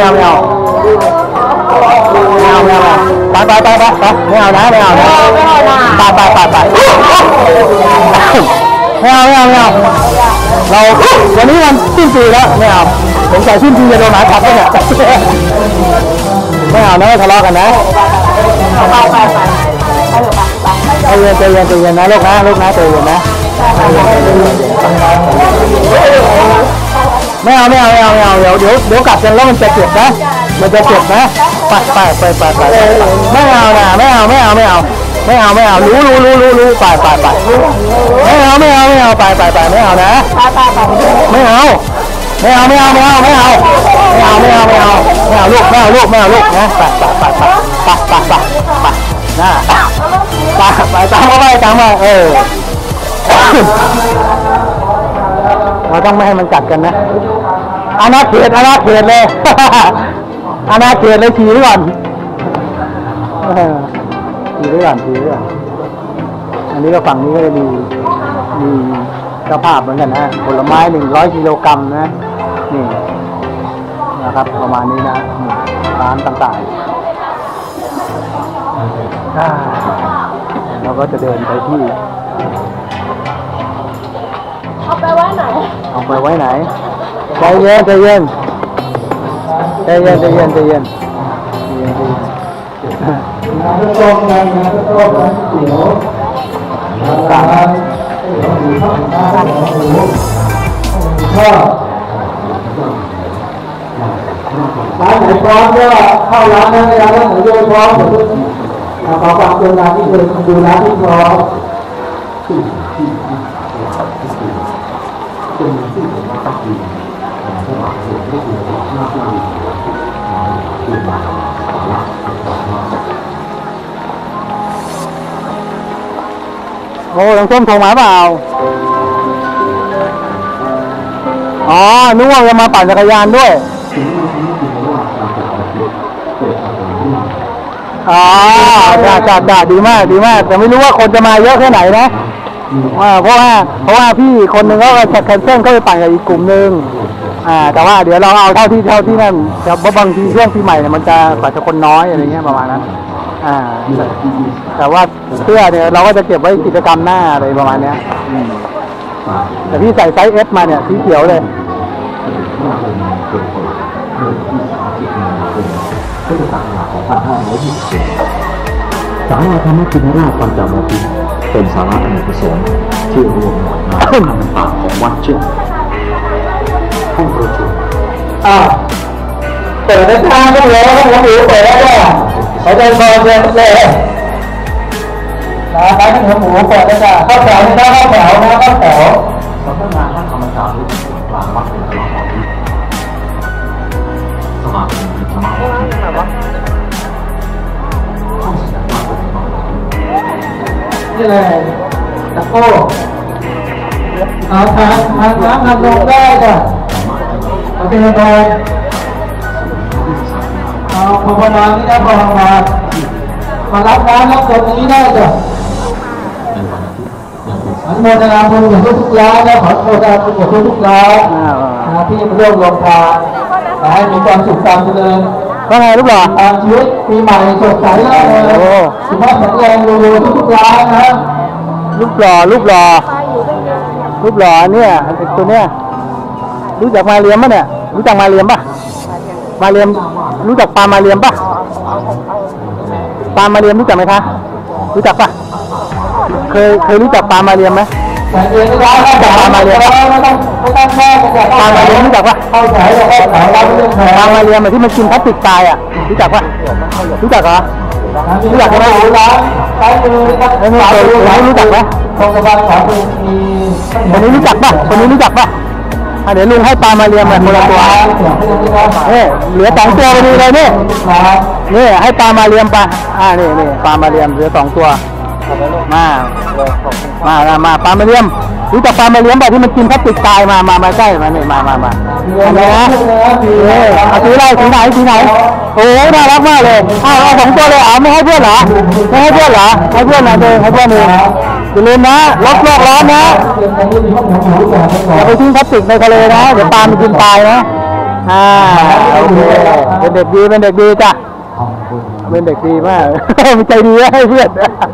ไม่เอาไม่เอาไม่เอาไม่เอาไปไปไปไปไม่เอานะไม่เอานะไปไปไปไปไม่เอาไม่เอาไม่เอาเราวันนี้มันสิ้นปีแล้วไม่เอาผมใส่สิ้นปีจะโดนหมาขับเนี่ยไม่เอานะไม่ทะเลาะกันนะใจเย็นใจเย็นใจเย็นนะลูกนะลูกนะใจเย็นนะไม่เอาไม่เอาไม่เอาไม่เอาเดี๋ยวเดี๋ยวเดี๋ยวกลับกันแล้วมันจะเจ็บนะมันจะเจ็บนะไปไปไปไปไปไม่เอานะไม่เอาไม่เอาไม่เอาไม่เอาไม่เอารู้รู้รู้รู้รู้ไปไปไปไม่เอาไม่เอาไม่เอาไปไปไปไม่เอานะไม่เอาไม่เอาไม่เอาไม่เอาไม่เอาไม่เอาไม่เอาไม่เอาไม่เอาลูกไม่เอาลูกไม่เอาลูกนะไปไปไปไปไปไปไปไปนะไปไปตามเข้าไปตามมาเออเราต้องไม่ให้มันกัดกันนะอาณาเขตอาณาเขตเลยอาณาเขตเลยทีไว้ก่อนทีไว้ก่อนทีไว้ก่อนอันนี้ก็ฝั่งนี้ก็จะมีมีเจ้าภาพเหมือนกันนะผลไม้หนึ่งร้อยกิโลกรัมนะนี่นะครับประมาณนี้นะร้านต่างๆเราก็จะเดินไปที่เอาไปไว้ไหนเอาไปไว้ไหนใจเย็นใจเย็นใจเย็นใจเย็นใจเย็นงานก็ต้องงานงานก็ต้องงานเดี๋ยวงานงานก็ร้านไหนพร้อมก็เข้าร้านนั้นร้านนั้นไหนโดยพร้อมผมขอความกรุณาที่เดินดูร้านที่พร้อมโอ้ลังส้มโทรมาเปล่าอ๋อนึกว่าจะมาปั่นจักรยานด้วยอ๋อจ้าจ้าจ้าดีมากดีมากแต่ไม่รู้ว่าคนจะมาเยอะแค่ไหนนะเพราะว่าเพราะว่าพี่คนหนึ่งก็จะแคนเซิลเข้าไปปั่นกับอีกกลุ่มหนึ่งอ่าแต่ว่าเดี๋ยวเราเอาเท่าที่เท่าที่นั่นแต่บางทีช่วงปีใหม่เนี่ยมันจะกว่าจะคนน้อยอะไรเงี้ยประมาณนั้นอ่าแต่ว่าเสื้อเนี่ยเราก็จะเก็บไว้กิจกรรมหน้าอะไรประมาณเนี้ยแต่พี่ใส่ไซส์ เอส มาเนี่ยสีเขียวเลยพุทธศักราชสองพันห้าร้อยยี่สิบเจ็ดศาลาธรรมกินราชปัญจโมพิเป็นศาลาอเนกประสงค์ที่รวมหน่วยงานต่างๆของวัดเช่นห้องประชุมอ่าเปิดได้ทางก็เลยห้องหมูเปิดได้ด้วยเขาจะคอยเดินเลยนะร้านหมูหมูเปิดได้จ้ะข้าวแถวนี่นะข้าวแถวนะข้าวแถวสำนักงานท่านกรรมการรู้ส่วนกลางวัดเป็นตลอดปีสมาคมเป็นสมาคมห้องแสดงว่าเป็นสมาคมนี่แหละตะโก้เอาทางทางน้ำทางลงได้จ้ะโอเคเลยเอาภาวนาที่ได้ภาวนามารับน้ำรับตรงนี้ได้จ้ะอันโมทนาบุญกับทุกร้านและขอโมทนาบุญกับทุกร้านที่มาร่วมรวมทานให้มีความสุขความเจริญว่าไงลูกหล่อชีวิตปีใหม่สดใสแล้วเลยสุขภาพแข็งแรงรวยๆทุกร้านนะลูกหล่อลูกหล่อลูกหล่อเนี่ยตัวเนี้ยรู้จักมาเรียมป่ะเนี่ยรู้จักมาเรียมป่ะมาเรียมรู้จักปลามาเรียมป่ะปลามาเรียมรู้จักไหมคะรู้จักป่ะเคยเคยรู้จักปลามาเรียมไหมปลามาเรียมปลามาเรียมรู้จักป่ะปลามาเรียมที่มันกินพลาสติกตายอ่ะรู้จักป่ะรู้จักเหรอรู้จักไหมรู้จักรู้จักไหมคนนี้รู้จักป่ะคนนี้รู้จักป่ะเดี๋ยวลุงให้ปลามาเรียมแบบคนละตัวนี่เหลือสองตัวพอดีเลยนี่นี่ให้ปลามาเรียมปลาอ่านี่นี่ปลามาเรียมเหลือสองตัวมามามาปลามาเรียมรู้จักปลามาเลี้ยงแบบที่มันกินพลาสติกตายมามามาใกล้มาเนี่ยมามามาอันนี้นะเออเอาสีอะไรสีไหนสีไหนโอ้น่ารักมากเลยเอาเอาสองตัวเลยอ๋อไม่ให้เพื่อนเหรอไม่ให้เพื่อนเหรอให้เพื่อนนะเดินให้เพื่อนเองอย่าลืมนะลดโลกร้อนนะอย่าไปทิ้งพลาสติกในทะเลนะเดี๋ยวปลามันกินตายนะอ่าโอเคเป็นเด็กดีเป็นเด็กดีจ้ะเป็นเด็กดีมากมันใจดีให้เพื่อน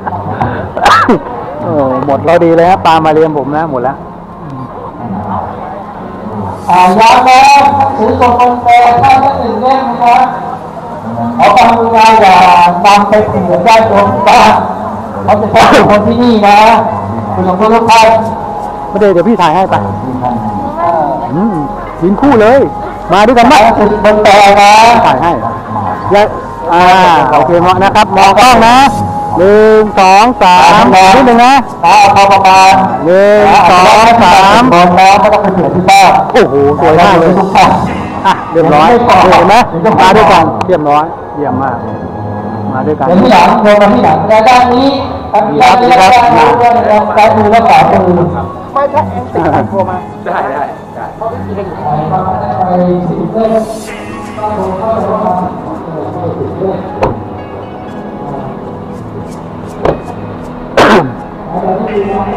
โอ้หมดเราดีเลยฮะปลามาเรียมผมนะหมดแล้วอ่ายาแม่ถือตัวคนแปลถ้าไม่ถึงเล่มนะครับขอบางงานอย่านำไปเผื่อญาติโยมบ้านเขาจะเป็นคนที่นี่นะคุณหลวงพ่อทุกท่านไม่ได้เดี๋ยวพี่ถ่ายให้ไปอืมยินคู่เลยมาด้วยกันไหมถือคนแปลนะถ่ายให้ยายอ่าโอเคมองนะครับมองกล้องนะหนึ่งสองสามนิดหนึ่งนะเอาพอประมาณหนึ่งสองสามบอลแล้วก็ต้องไปเผื่อที่บ้านโอ้โหสวยมากเลยอ่ะเรียบร้อยเห็นไหมมาด้วยกันเรียบร้อยเยี่ยมมากมาด้วยกันที่หลังลงมาที่หลังในด้านนี้ด้านนี้ด้านนี้ด้านมือและขวามือไม่ถ้าเอ็งติดโทรมาได้ได้ได้ไปสิบเล่มต้องลงเข้าไปว่าสิบเล่มให้เราดีนะ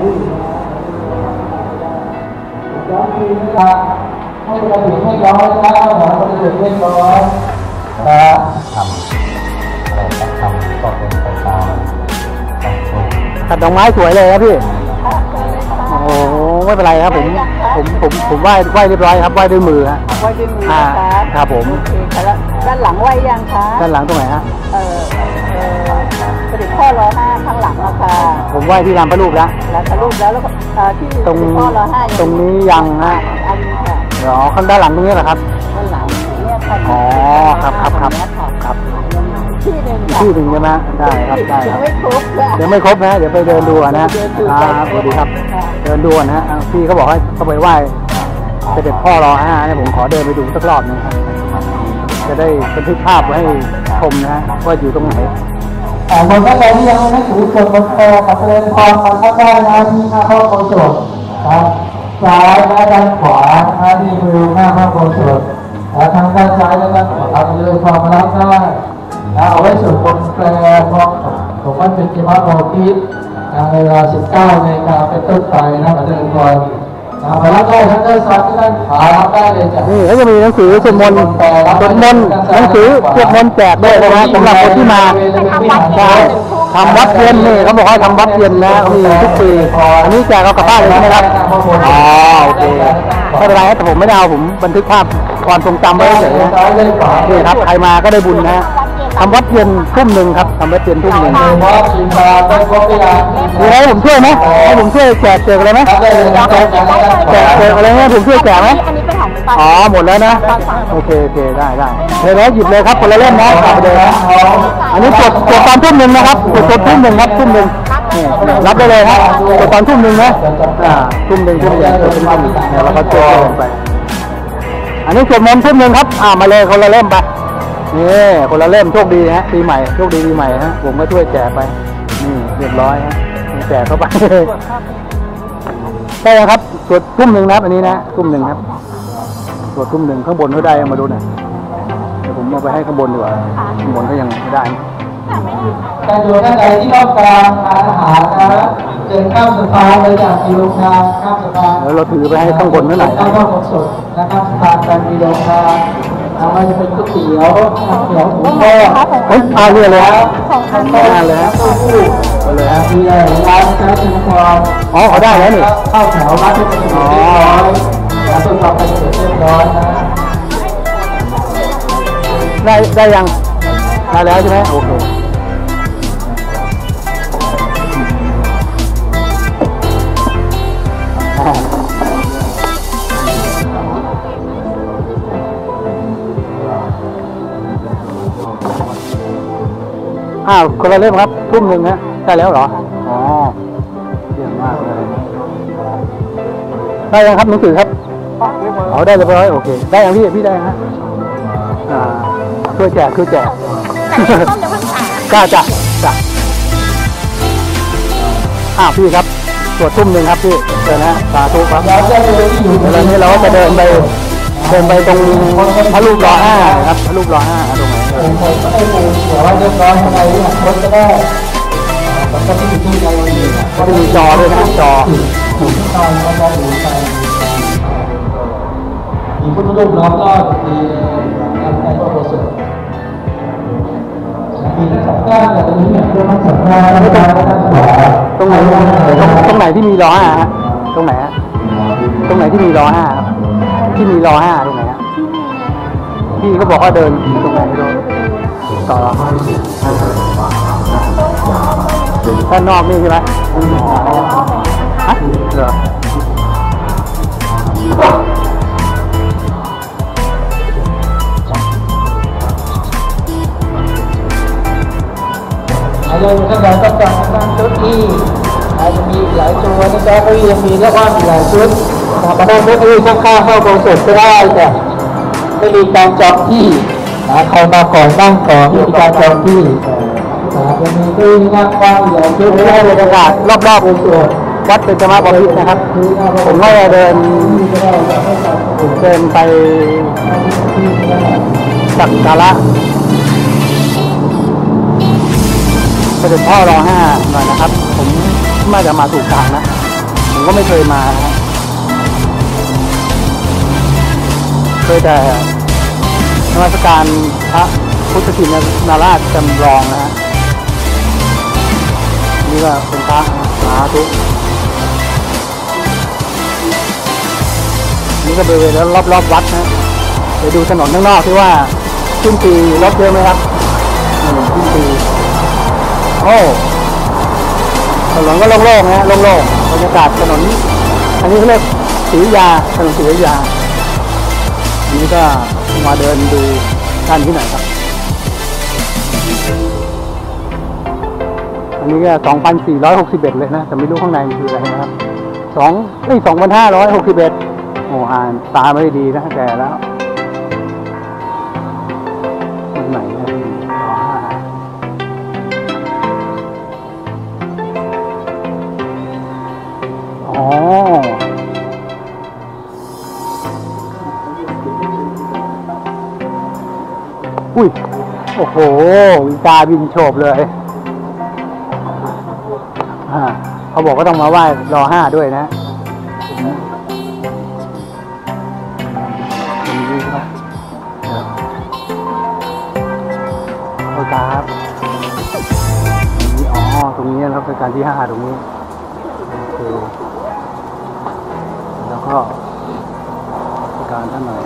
ให้เราดีให้ย้อยนะหมอเราดีเรียบร้อยนะทำอะไรทำก็เป็นไปตามตัดดอกไม้สวยเลยครับพี่โอ้โหไม่เป็นไรครับผมผมผมผมไหว้ไหว้เรียบร้อยครับไหว้ด้วยมือฮะไหว้ด้วยมือครับครับผมแล้วด้านหลังไหว้ยังคะด้านหลังตรงไหนฮะเออเออเสด็จพ่อรอห้าข้างหลังนะคะผมไหว้ที่ลานพระรูปแล้วแล้วพระรูปแล้วแล้วที่ตรงพ่อรอห้าตรงนี้ยังฮะอันนี้ค่ะอ๋อข้างด้านหลังตรงนี้เหรอครับด้านหลังเนี่ยค่ะอ๋อครับครับครับครับที่หนึ่งที่หนึ่งใช่ไหมได้ครับได้ครับไม่ครบเดี๋ยวไม่ครบนะเดี๋ยวไปเดินดูนะครับสวัสดีครับเดินดูนะพี่เขาบอกให้เขาไปไหว้เสด็จพ่อรอห้าเนี่ยผมขอเดินไปดูสักรอบนึงครับจะได้บันทึกภาพไว้ให้ชมนะว่าอยู่ตรงไหนแต่คนท่านใดที่ยังไม่ถือส่วนบนโตกับเจริญพรมาเข้าได้นะที่หน้าพระโพธิ์ศพครับซ้ายและด้านขวานะที่มือหน้าพระโพธิ์ศพและทางด้านซ้ายและด้านขวาเจริญพรมารับได้นะเอาไว้ส่วนบนแปลพร้อมผมว่าเป็นจิมะโมกิในเวลาสิบเก้านาฬิกาเป็นต้นไปนะเจริญพรมารับได้ทั้งด้านซ้ายและด้านขวารับได้เลยจ้ะนี่เขาจะมีหนังสือสวดมนต์สวดมนต์หนังสือสวดมนต์แจกด้วยนะสำหรับคนที่มาใช่ทำวัดเย็นนี่เขาบอกว่าทำวัดเย็นนะมีทุกปีอันนี้แจกเอากลับบ้านเลยใช่ไหมครับอ๋อโอเคไม่เป็นไรแต่ผมไม่ได้เอาผมบันทึกภาพความทรงจำไว้เฉยๆนี่ครับใครมาก็ได้บุญนะทำวัดเย็นทุ่มหนึ่งครับทำวัดเย็นทุ่มหนึ่งมีอะไรผมช่วยไหมให้ผมช่วยแจกเจออะไรไหมแจกเจออะไรไหมผมช่วยแจกไหมอันนี้เป็นของอ๋อหมดแล้วนะโอเคโอเคได้ได้เลยแล้วหยิบเลยครับคนละเล่มนะไปเลยนะอันนี้กดกดตอนทุ่มหนึ่งนะครับกดกดทุ่มหนึ่งครับทุ่มหนึ่งนี่รับได้เลยครับกดตอนทุ่มหนึ่งนะอ่าทุ่มหนึ่งทุ่มหนึ่งทุ่มหนึ่งเนี่ยเราก็โจลงไปอันนี้สวดมนต์ทุ่มหนึ่งครับอ่ามาเลยคนละเล่มไปนี่คนละเล่มโชคดีฮะปีใหม่โชคดีปีใหม่ฮะผมก็ช่วยแจกไปนี่เรียบร้อยฮะแจกเข้าไปได้แล้วครับสวดทุ่มหนึ่งนะอันนี้นะทุ่มหนึ่งครับสวดทุ่มหนึ่งข้างบนเขาได้มาดูหน่อยเดี๋ยวผมเอาไปให้ข้างบนดีกว่าข้างบนเขายังไม่ได้การอยู่ท่านใดที่ต้องการทานอาหารนะเดินข้ามสะพานเลยจากมีโรงทานข้ามสะพานแล้วเราถือไปให้ข้างบนนั่นแหละข้าวต้มสดนะครับสะพานการมีโรงทานมันจะเป็นก๋วยเตี๋ยวก๋วยเตี๋ยวหมูทอดเฮ้ยเอาเลยเลยครับเอาเลยฮะเอาเลยฮะมีอะไรร้านค้าชุมพรอ๋อเขาได้แล้วนี่เข้าแถวร้านที่เป็นเรียบร้อยแล้วต้นตอไปเสร็จเรียบร้อยนะได้ได้ยังได้แล้วใช่ไหมโอเคอ้าวคนละเล่มครับทุ่มหนึ่งนะได้แล้วเหรออ๋อเยี่ยมมากเลยได้ยังครับหนังสือครับอ๋อได้เรียบร้อยโอเคได้ยังพี่พี่ได้ฮะอ่าช่วยแจกช่วยแจกกล้าจ้ะจ้ะอ้าวพี่ครับวดทุ่มหนึ่งครับพี่เชิญนะสาธุครับแล้วก็เลยที่อยู่เดี๋ยวนี้เราก็จะเดินไปเดินไปตรงพระรูปรอห้านะครับพระรูปรอห้าตรงไหนเออผมก็ได้ปูหัวไว้เรียบร้อยข้างในเนี่ยรถก็ได้มันก็ที่ที่เราอยู่ก็จะมีจอด้วยนะจอถูกต้องแล้วก็ดูไปมีพุทธรูปล้อมรอบมีในพระโบสถ์มีสองด้านแต่ตรงนี้เนี่ยเรื่องทั้งสองด้านทั้งซ้ายและทั้งขวาตรงไหนตรงตรงไหนที่มีล้อห้าฮะตรงไหนฮะตรงไหนที่มีล้อห้าครับที่มีล้อห้าตรงไหนฮะพี่ก็บอกว่าเดินตรงไหนไม่รู้ต่อด้านนอกนี่ใช่ไหมฮะเหรออะไรถ้าเราต้องการนั่งเก้าอี้อาจจะมีหลายตัวนะจ๊ะเก้าอี้ยังมีแล้วก็มีหลายชุดมานั่งเก้าอี้ข้างๆเข้าโบสถ์ก็ได้แต่ไม่มีการจองที่ใครมาก่อนนั่งก่อนไม่มีการจองที่จะมีเก้าอี้นั่งกว้างใหญ่ชุดนี่ได้ให้เลบรยรนะยาครักาบศรอบๆวัดเป็นจมาบพิตรนะครับ ผมก็จะเดินเดินไปสักการะเสด็จพ่อรอห้าหน่อยนะครับ ผมน่าจะมาถูกทางนะ ผมก็ไม่เคยมานะเคยแต่นมัสการพระพุทธชินราชจำลองนะฮะนี่ก็เป็นพระสาธุนี่ก็บริเวณรอบรอบวัดนะไปดูถนนข้างนอกที่ว่าขึ้นปีรถเยอะไหมครับถนนขึ้นปีโอ้ถนนก็โล่งๆนะโล่งๆบรรยากาศถนนอันนี้เขาเรียกศรีวิทยาถนนศรีวิทยาอันนี้ก็มาเดินดูท่านที่ไหนครับอันนี้ก็สองพันสี่ร้อยหกสิบเอ็ดเลยนะแต่ไม่รู้ข้างในมันคืออะไรนะครับสองเอ้ยสองพันห้าร้อยหกสิบเอ็ดโอ้อ่านตาไม่ดีนะแก่แล้วตรงไหนนะอ๋ออุ้ยโอ้โหวิตาบินโฉบเลยอ่าเขาบอกว่าต้องมาไหว้รอห้าด้วยนะตรงนี้ครับโอ้ครับอ๋อตรงนี้นะครับเป็นการที่ห้าตรงนี้โอเคแล้วก็การท่านหน่อย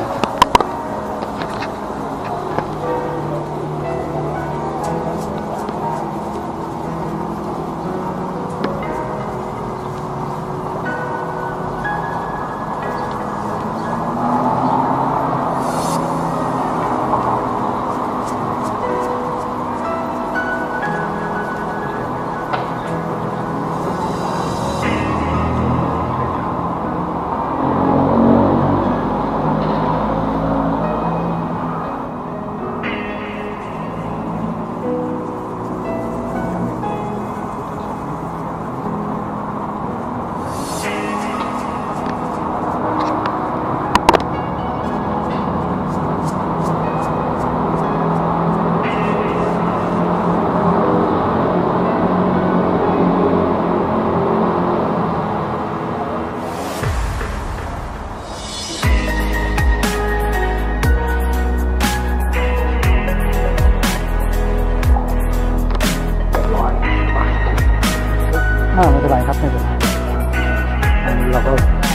อ่าไม่เป็นไรครับไม่เป็นไรอันนี้เราก็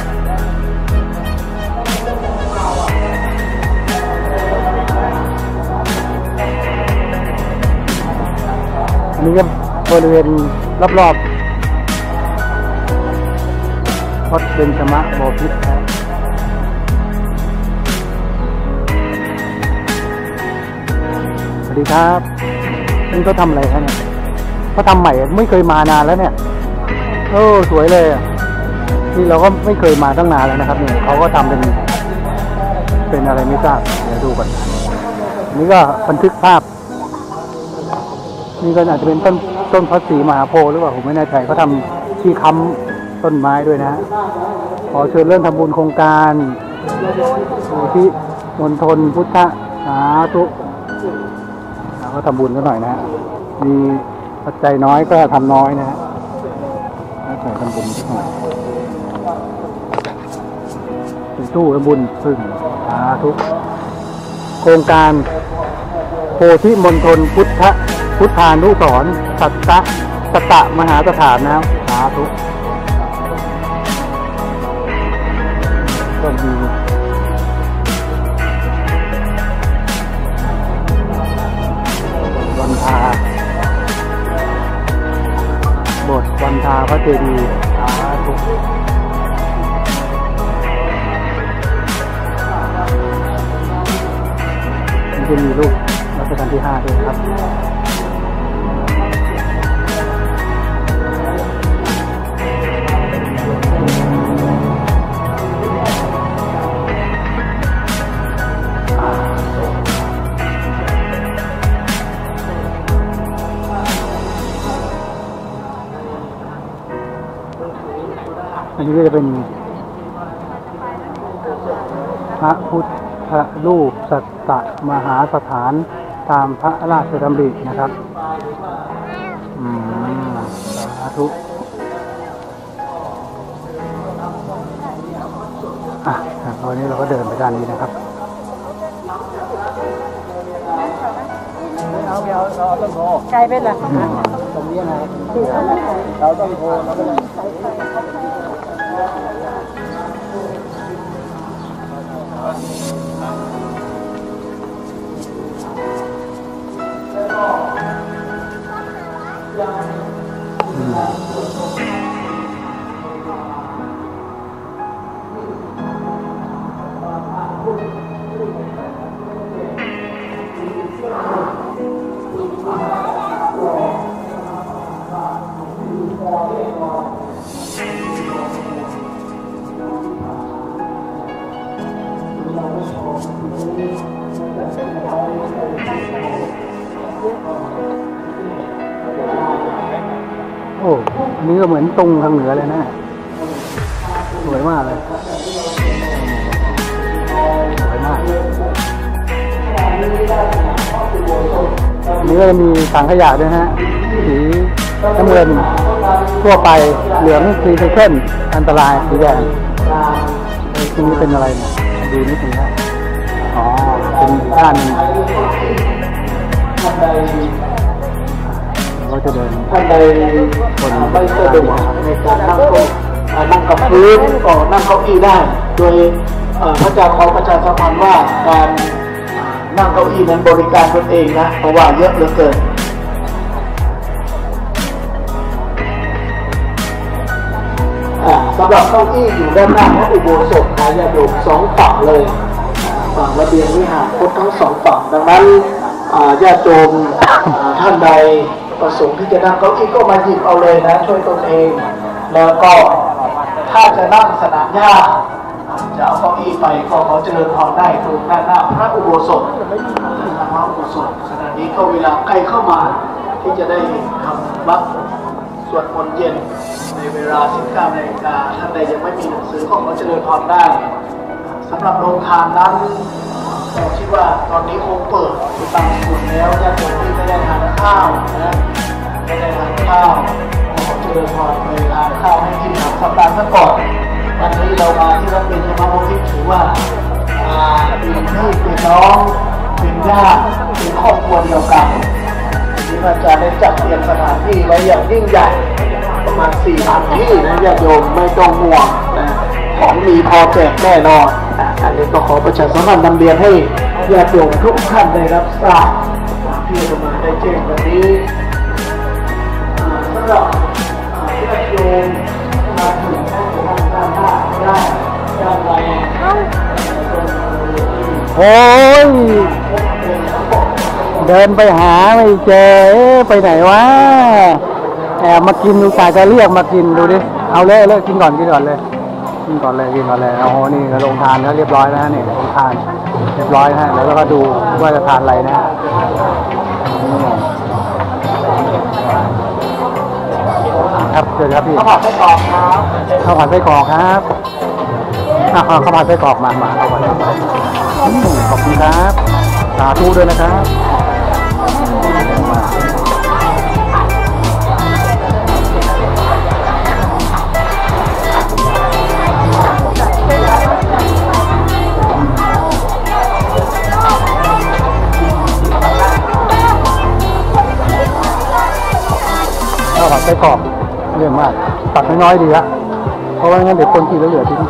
อันนี้ก็บริเวณรอบๆวัดเบญจมะบพิตรครับสวัสดีครับนี่เขาทำอะไรครับเนี่ยเขาทำใหม่ไม่เคยมานานแล้วเนี่ยโอ้สวยเลยนี่เราก็ไม่เคยมาตั้งนานแล้วนะครับเนี่ยเขาก็ทำเป็นเป็นอะไรไม่ทราบเดี๋ยวดูก่อนนี่ก็บันทึกภาพนี่ก็อาจจะเป็นต้นต้นพระศรีมหาโพธิ์หรือเปล่าผมไม่แน่ใจเขาทำที่ค้ต้นไม้ด้วยนะฮะขอเชิญเรื่องทำบุญโครงการอยู่ที่มณฑลพุทธสาธุก็ทำบุญกันหน่อยนะฮะมีปัจจัยน้อยก็ทำน้อยนะฮะใส่ทำบุญสักหน่อยเป็นตู้ทำบุญพึ่งสาธุโครงการโพธิมณฑลพุทธพุทธานุสรณ์สัตตะสัตตะมหาสถานนะครับสาธุก็มีวันทาบทวันทาพระเจดีย์สาธุนี่จะมีรูปรัชกาลที่ห้าด้วยครับอันนี้ก็จะเป็นพระพุทธรูปสัตตมหาสถานตามพระราชดำรินะครับอืมสาธุอ่ะตอนนี้เราก็เดินไปด้านนี้นะครับไกลไปเหรอตรงนี้ไงเราต้องโทรเราก็เลยโอ้อันนี้ก็เหมือนตรงทางเหนือเลยนะสวยมากเลยสวยมากนี่ก็จะมีถังขยะด้วยฮะสีน้ำเงินทั่วไปเหลืองสีเส้นอันตรายสีแดงที่นี้เป็นอะไรเนี่ยดูนิดนึงครับอ๋อเป็นด้านนึงเราจะเดินท่านใดคนไม่สะดวกในการนั่งโต๊ะนั่งกับพื้นก็นั่งเก้าอี้ได้โดยพระเจ้าเขาประชาสัมพันธ์ว่าการนั่งเก้าอี้นั้นบริการตนเองนะเพราะว่าเยอะเหลือเกินสำหรับเก้าอี้อยู่ด้านหน้าพระอุโบสถนายาดมสองฝั่งเลยฝั่งระเบียงวิหารคดทั้งสองฝั่งดังนั้นญาติโยมท่านใดประสงค์ที่จะนั่งเก้าอี้ก็มาหยิบเอาเลยนะช่วยตนเองแล้วก็ถ้าจะนั่งสนามหญ้าจะเอาเก้าอี้ไปก็ขอเจริญพรได้ตรงด้านหน้าพระอุโบสถพระอุโบสถขณะนี้ก็เวลาใกล้เข้ามาที่จะได้ทำวัดสวดมนต์เย็นในเวลา สิบเก้า นาฬิกาท่านใดยังไม่มีหนังสือก็ขอเจริญพรได้สำหรับโรงทานนั้นเราคิดว่าตอนนี้คงเปิดบางส่วนแล้วญาติโยมที่ไม่ได้ทานข้าวนะไม่ได้ทานข้าวขอเจริญพรไปทานข้าวให้กินหลังสัปดาห์ซะก่อนวันนี้เรามาที่วัดเบญจมบพิตรถือว่าเป็นพี่เป็นน้องเป็นญาติเป็นครอบครัวเดียวกันที่อาจารย์ได้จัดเตรียมสถานที่ไว้อย่างยิ่งใหญ่ประมาณสี่พันที่นะญาติโยมไม่ต้องห่วงนะของมีพอแจกแน่นอนอันนี้ก็ขอประชาสัมพันธ์นำเรียนให้ญาติโยมทุกท่านได้รับทราบที่อาตมาได้แจ้งวันนี้สำหรับญาติโยมมาถึงห้องทำการบ้านได้ด้านในโอ้ยเดินไปหาไม่เจอไปไหนวะแอบมากินดูสายจะเรียกมากินดูดิเอาเลยเลยกินก่อนกินก่อนเลยกินก่อนเลยกินก่อนเลยโอ้โหนี่ก็ลงทานแล้วเรียบร้อยนะนี่ลงทานเรียบร้อยนะแล้วก็ดูว่าจะทานอะไรนะครับเชิญครับพี่ข้าวผัดไส้กรอกครับข้าวผัดไส้กรอกครับอ่ะข้าวผัดไส้กรอกมามาข้าวผัดไส้กรอกอืมขอบคุณครับสาธุด้วยนะครับข้าวผัดไส้กรอกเยี่ยมมากตัดน้อยๆดีละเพราะว่างั้นเดี๋ยวคนกินแล้วเหลือทิ้ง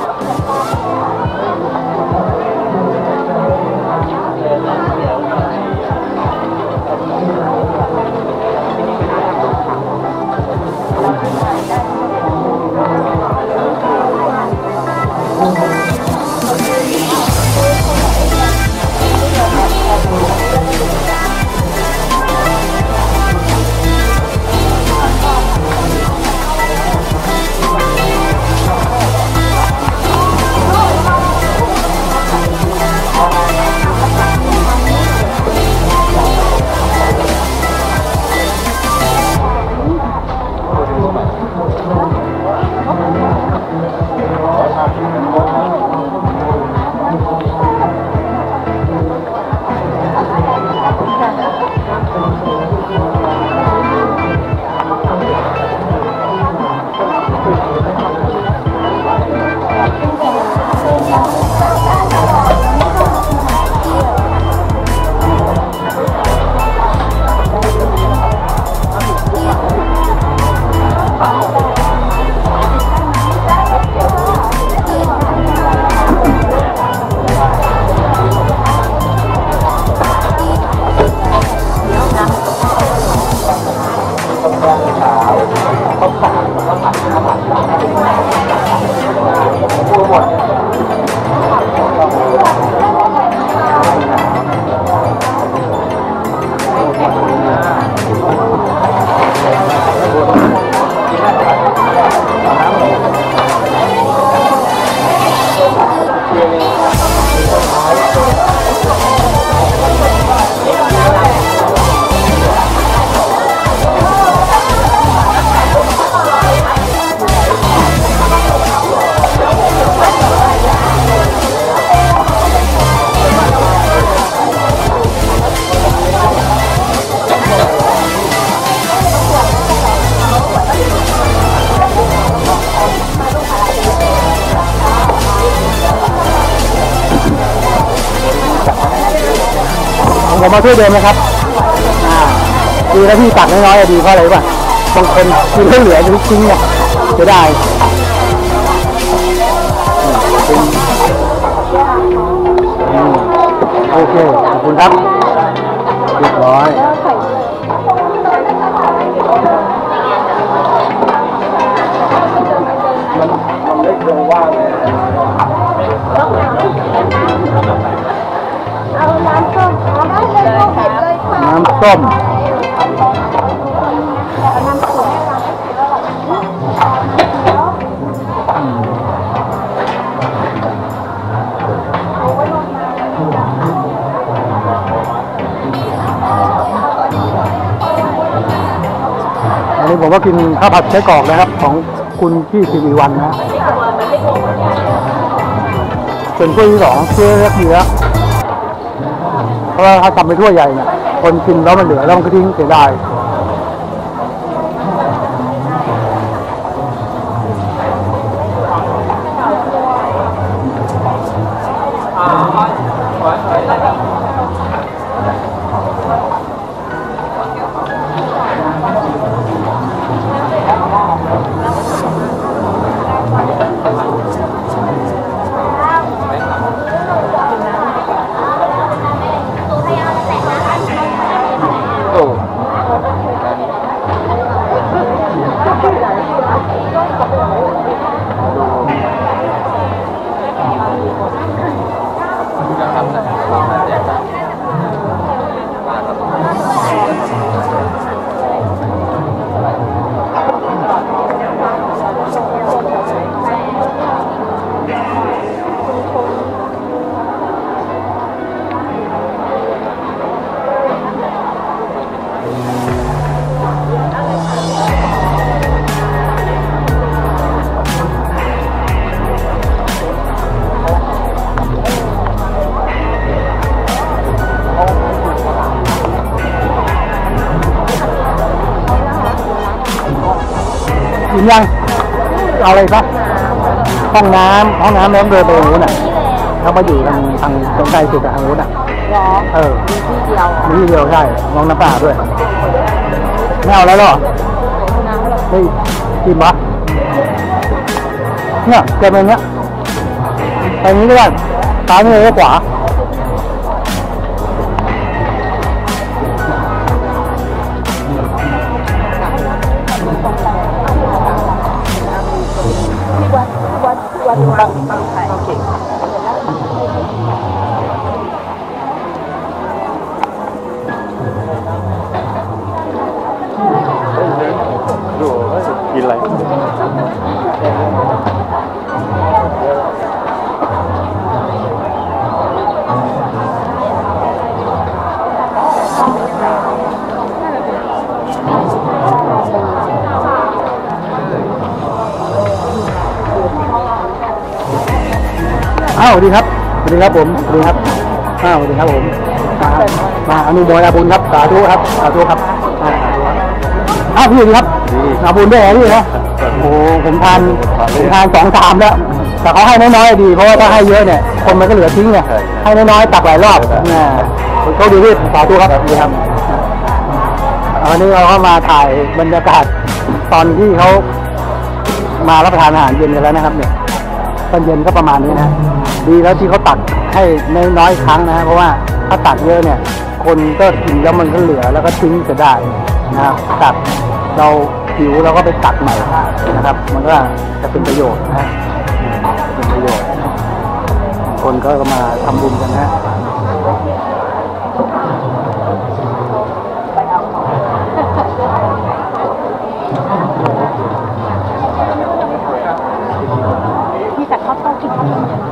ผมมาช่วยเดิมนะครับ อ่าดีแล้วพี่ตักน้อยๆดีเพราะอะไรป่ะบางคนกินเหลือจะทิ้งเนี่ยจะได้โอเคขอบคุณครับเรียบร้อยมันมันเล็กลงว่างเลยเอาน้ำส้มเอาได้เลยก็เผ็ดเลยค่ะน้ำส้มเอาน้ำส้มอันนี้ผมก็กินข้าวผัดไส้กรอกนะครับของคุณพี่สิริวัลย์นะเป็นถ้วยที่สองถ้วยแรกเหลือเพราะว่าถ้าทำไปถ้วยใหญ่เนี่ยคนกินแล้วมันเหลือแล้วมันก็ทิ้งเสียดายกินยังเอาอะไรปะห้องน้ำห้องน้ำแม่งเดินไปตรงนู้นน่ะเขามาอยู่ทางทางตรงใกล้สุดทางนู้นน่ะหรอเออมีที่เดียวมีที่เดียวใช่มองน้ำเปล่าด้วยไม่เอาแล้วหรอไม่กินปะเนี่ยเกิดเป็นเนี้ยไปนี้ก็ได้ซ้ายนี่เลยขวากินอะไรอ้าวสวัสดีครับสวัสดีครับผมสวัสดีครับอ้าวสวัสดีครับผมมามาอนุโมทนาบุญครับสาธุครับสาธุครับอ้าวพี่สวัสดีครับนาบุญด้วยพี่นะโอ้ผมทานผมทานสองสามแล้วแต่เขาให้น้อยๆดีเพราะว่าถ้าให้เยอะเนี่ยคนมันก็เหลือทิ้งเนี่ยให้น้อยๆตักหลายรอบนะเขาดีพี่สาธุครับสวัสดีครับวันนี้เราก็มาถ่ายบรรยากาศตอนที่เขามารับประทานอาหารเย็นกันแล้วนะครับเนี่ยตอนเย็นก็ประมาณนี้นะดีแล้วที่เขาตักให้น้อยๆครั้งนะเพราะว่าถ้าตักเยอะเนี่ยคนก็กินแล้วมันก็เหลือแล้วก็ทิ้งจะได้นะครับตักเราหิวเราก็ไปตักใหม่นะครับมันก็จะเป็นประโยชน์นะเป็นประโยชน์คนก็มาทำบุญกันนะที่แต่เขาต้องกิน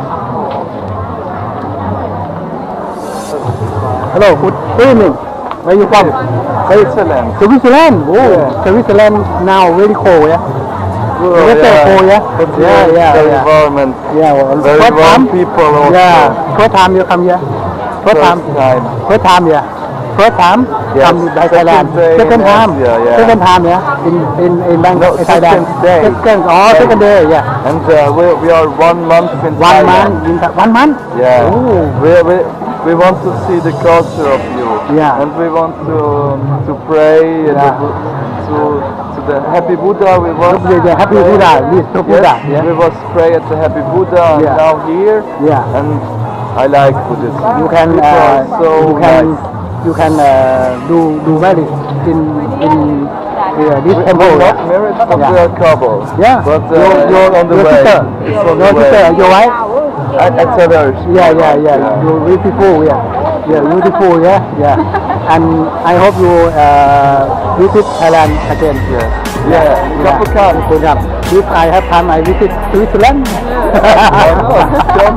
Hello, good evening. Where you from? Switzerland. Switzerland. Oh, yeah. Switzerland now very cold, yeah. Oh, Very yeah. cold, yeah. But Yeah, yeah, yeah, the yeah. environment. Yeah, well, Very first warm time. people also. Yeah, first time you come here. First First time. time. First time, yeah. First time Yes. come to Thailand. Second day Second in time. Asia, yeah. Second time, yeah. In in in Bangkok, No, Thailand. second day. Second. Oh, second day, yeah. And uh, we, we are one month in One Thailand. month in Tha- one month. Yeah. Oh. We, we, we want to see the culture of you. Yeah. And we want to to pray and Yeah. to, to to the Happy Buddha. We want The, the Happy Buddha, this the Buddha, Yes, yeah. we was pray at the Happy Buddha and Yeah. now here. Yeah. And I like Buddhism. You can People uh, are so you can nice. you can uh, do do marriage in in uh, this We- temple. We're not married, but Yeah. we are couple. Yeah. But uh, your, your, it's on the your way. sister, It's on your the sister, way. your wife. At, at Sadar. Yeah, yeah, yeah. You're beautiful. Yeah, yeah, beautiful. Yeah, yeah. And I hope you uh, visit Thailand again. Yes. Yeah. Couple yeah. comes. Good job. If I have time, I visit Switzerland. Why not? Come.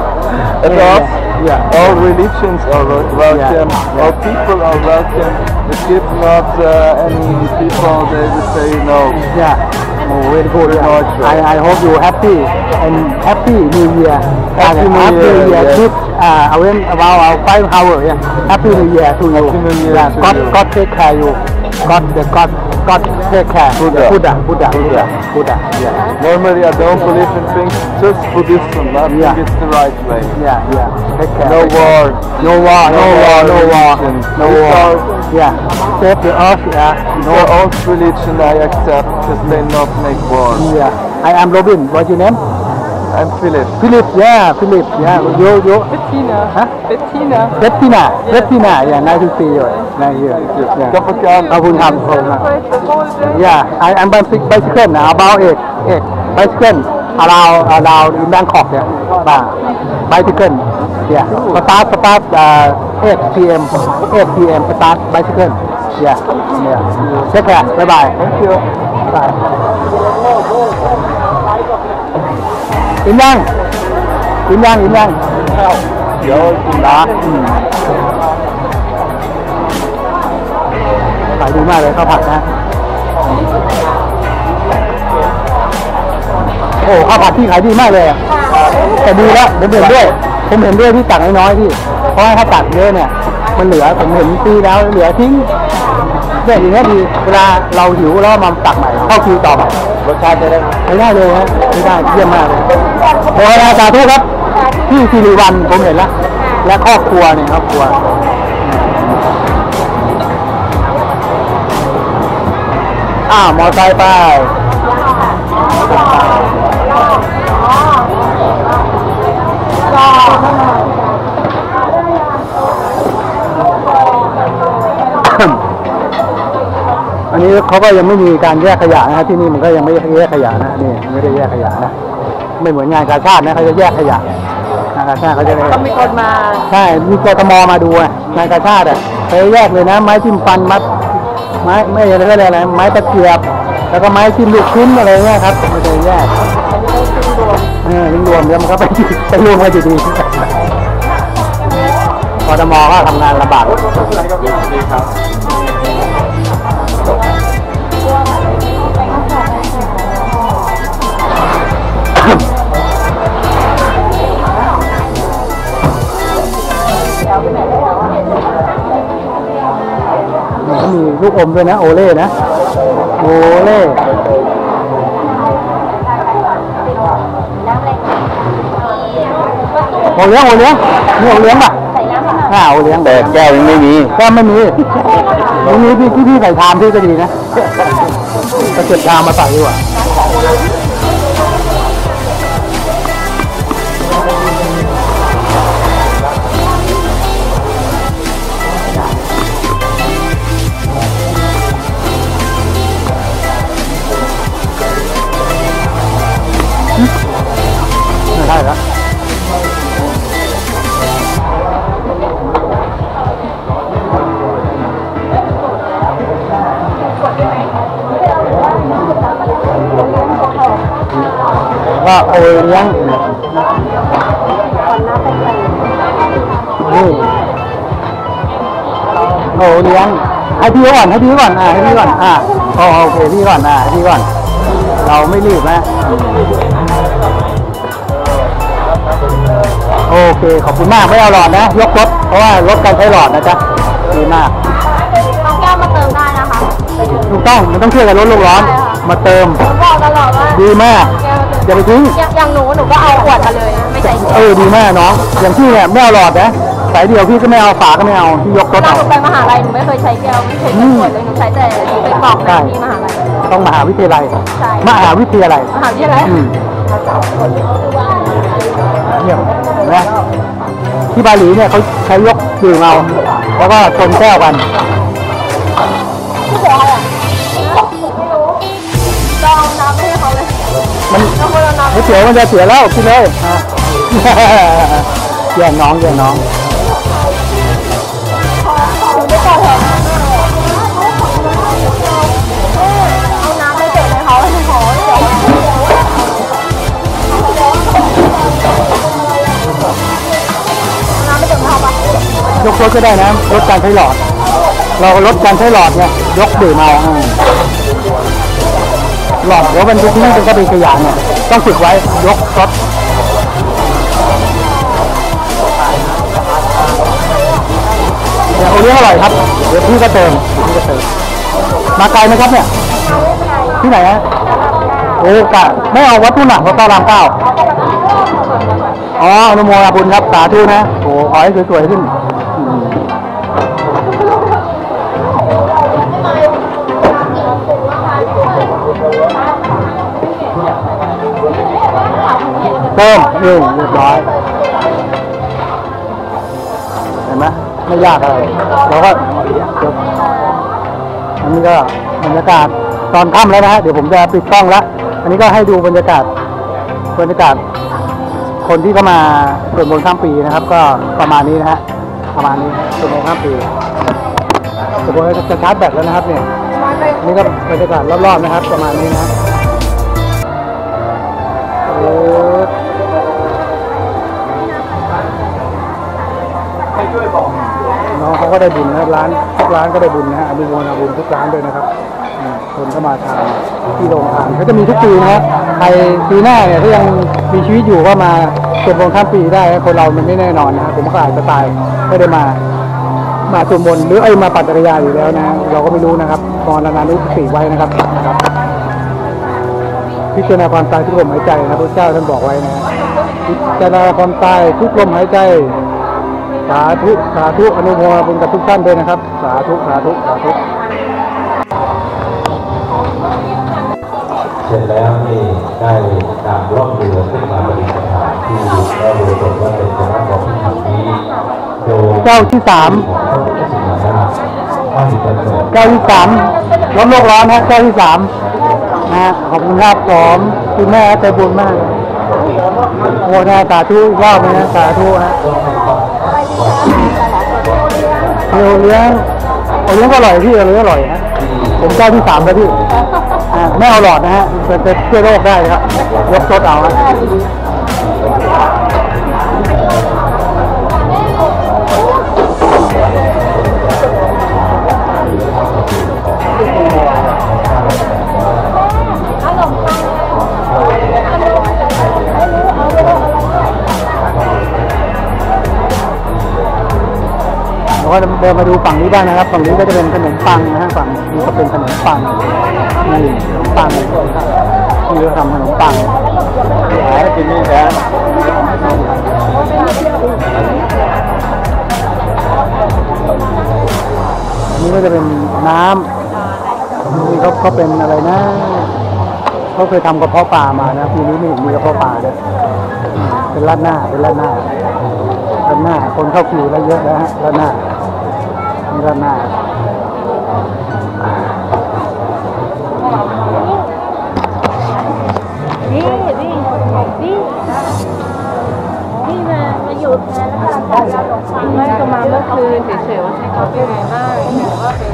And Yeah, us, yeah. all religions are wel- welcome. Yeah. All people are welcome. If not uh, any people, they will say no. Yeah. Oh, very good. Very Yeah. much, I, right. I hope you happy and happy New Year. Happy And New after Year, year yes. trip, uh, I went about our five hours. Yeah. Happy New Year to you. Happy New Year Yeah. to God, you. God take care you. God, the God, God take care. Buddha. Buddha, Buddha, Buddha, Buddha. Buddha. Yeah. Normally, I don't believe in things, just Buddhism. I think Yeah. it's the right way. Yeah, yeah. Take care. No take care. war. No war. No war. No war. religion. No These war. are- Yeah. Save the earth. Yeah. No old religion I accept because they not make war. Yeah. I am Robin. What's your name? I'm Philip. Philip. Yeah. Philip. Yeah. You you. Bettina Huh? Bettina Bettina, Bettina, yeah, nice to see you. Nice here. Yeah. กับประกันขอบคุณครับขอบคุณครับ Yeah, I am bicycle bicycle now about eight eight bicycle around around in Bangkok yeah. Bah, bicycle. Yeah. Start start uh eight p m eight p m start bicycle. Yeah. Yeah. Take care. Bye bye. Thank you. Bye. กินยังกินยังกินยังเดี๋ยวนะอืมขายดีมากเลยข้าวผัดนะโอ้ข้าวผัดที่ขายดีมากเลยอะแต่ดีแล้วผมเห็นด้วยผมเห็นด้วยที่ตักน้อยๆที่เพราะว่าถ้าตักเยอะเนี่ยมันเหลือผมเห็นปีแล้วเหลือทิ้งเนี่ยอย่างเงี้ยดีเวลาเราหิวแล้วมาตักใหม่เข้าคิวต่อใหม่รสชาติจะได้ไม่ได้เลยฮะไม่ได้เยี่ยมมากเลยโอ้ยสาธุครับพี่สิริวัลผมเห็นแล้วและครอบครัวเนี่ยครอบครัวอ้าวมอไซค์ไปอันนี้เขาก็ยังไม่มีการแยกขยะนะที่นี่มันก็ยังไม่แยกขยะนะนี่ไม่ได้แยกขยะนะไม่เหมือนงานกาชาตินะเขาจะแยกขยะงานกาชาติเขาจะต้องมีคนมาใช่มีกทมมาดูงานกาชาติอ่ะเขาแยกเลยนะไม้จิ้มฟันมัดไม้ไม่อะไรก็อะไรไม้ตะเกียบแล้วก็ไม้จิ้มลูกชิ้นอะไรเงี้ยครับไม่ได้แยกเออลิงรวมแล้วมันก็ไปไปรวมกันอยู่ดีกทมก็ทำงานลำบากเขามีลูกอมด้วยนะโอเล่นะโอเล่โอเลี้ยงโอเลี้ยงนี่โอเลี้ยงป่ะอ่าโอเลี้ยงแต่แก้วยังไม่มีแก้วไม่มียังมีพี่พี่ใส่ชามพี่ก็ดีนะก็เก็บชามมาใส่ดีกว่าไม่ใช่แล้วว่าโอเลี้ยงนี่โอเลี้ยงให้พี่ก่อนให้พี่ก่อนอ่าให้พี่ก่อนอ่าโอเคพี่ก่อนอ่าให้พี่ก่อนเราไม่รีบนะโอเคขอบคุณมากไม่เอาหลอดนะยกรถเพราะว่าลดการใช้หลอดนะจ๊ะดีมากน้องแก้วมาเติมได้นะคะถูกต้องมันต้องช่วยกันลดโลกร้อนมาเติมผมบอกตลอดว่าดีมากอย่าไปทิ้งอย่างหนูหนูก็เอาขวดมาเลยไม่ใช่เออดีมากน้องอย่างพี่เนี่ยไม่เอาหลอดนะสายเดียวพี่ก็ไม่เอาฝาก็ไม่เอาที่ยกรถเอาหนูไปมหาลัยหนูไม่เคยใช้แก้วไม่เคยใช้ขวดเลยหนูใช้แต่ไปกรอกน้ำที่มหาลัยต้องมหาวิทยาลัยมหาวิทยาลัยมหาวิทยาลัยเนี่ยนะที่บาหลีเนี่ยเขาใช้ยกดื่มเอาแล้วก็ชนแก้วกันที่บอกอะไรอ่ะลองน้ำให้เขาเลยมันไม่เสียมันจะเสียแล้วคิดเลยแย่งน้องแย่งน้องไม่ต่อแถวเอาน้ำไปเตะให้เขาให้เขาเดี๋ยวน้ำไม่เตะให้เขาปะยกรถก็ได้นะลดการใช้หลอดเราลดการใช้หลอดเนี่ยยกดื่มเอาหลอดเดี๋ยวมันทุกที่เป็นก็เป็นขยะเนี่ยต้องฝึกไว้ยกรถเนี่ยโอเลี้ยงอร่อยครับเดี๋ยวพี่ก็เติมพี่ก็เติมมาไกลไหมครับเนี่ยที่ไหนฮะโอ้กะไม่เอาวัดทุ่นหนักวัดพระรามเก้าอ๋ออนุโมทนาบุญครับสาธุนะโอ้ขอให้สวยๆขึ้นเติมนี่เรียบร้อยเห็นไหมไม่ยากอะไรเราก็อันนี้ก็บรรยากาศตอนค่ำแล้วนะฮะเดี๋ยวผมจะปิดกล้องแล้วอันนี้ก็ให้ดูบรรยากาศบรรยากาศคนที่เข้ามาสวดมนต์ข้ามปีนะครับก็ประมาณนี้นะฮะประมาณนี้สวดมนต์ข้ามปีสวดมนต์จะชาร์จแบตแล้วนะครับเนี่ยนี่ก็บรรยากาศรอบๆนะครับประมาณนี้นะน้องเขาก็ได้บุญนะร้านทุกร้านก็ได้บุญนะฮะอนุโมทนาบุญทุกร้านด้วยนะครับคนเข้ามาทานที่โรงทานเขาจะมีทุกปีนะฮะใครปีหน้าเนี่ยถ้ายังมีชีวิตอยู่ก็มาสวดมนต์ข้ามปีได้คนเรามันไม่แน่นอนนะครับผมก็อาจจะตายไม่ได้มามาสวดมนต์หรือไอ้มาปัตตริยาอยู่แล้วนะเราก็ไม่รู้นะครับมรณานุสติไว้นะครับนะครับพิจารณาความตายทุกลมหายใจนะพระเจ้าท่านบอกไว้นะพิจารณาความตายทุกลมหายใจสาธุสาธุอนุโมทนาบุญกับทุกท่านด้วยนะครับสาธุสาธุสาธุเสร็จแล้วนี่ได้นำร่องเรือขึ้นมาประดิษฐานที่เราดูตรงว่าเป็นคณะของพิธีนี้โดยเจ้าที่สามเจ้าที่สามลดโลกร้อนนะเจ้าที่สามนะขอบคุณครับผมคุณแม่ใจบุญมากโอ้นะสาธุอีกรอบนะสาธุนะเลี้ยงเลี้ยงเลี้ยงก็อร่อยพี่เลี้ยงอร่อยฮะผมเจ้าที่สามแล้วพี่ไม่เอาหลอดนะฮะเป็นเป็นเชื้อโรคได้ครับยกซดเอาฮะเราก็เดินมาดูฝั่งนี้บ้างนะครับฝั่งนี้ก็จะเป็นขนมปังนะฮะฝั่งนี้ก็เป็นขนมปังนี่ขนมปังที่เราทำขนมปังขายกินนี่แท้นี่ก็จะเป็นน้ำนี่เขาเขาเป็นอะไรนะเขาเคยทำกระเพาะปลามานะปีนี้ไม่เห็นมีกระเพาะปลาเลยเป็นราดหน้าเป็นราดหน้าราดหน้าคนเข้าคิวแล้วเยอะแล้วฮะราดหน้าราดหน้านี่นี่นี่นี่มามาอยู่แทนแล้วก็การหลงฟังไม่ก็มาเมื่อคืนเฉยๆว่าใช้เขาเป็นไงบ้างแต่ว่าเป็น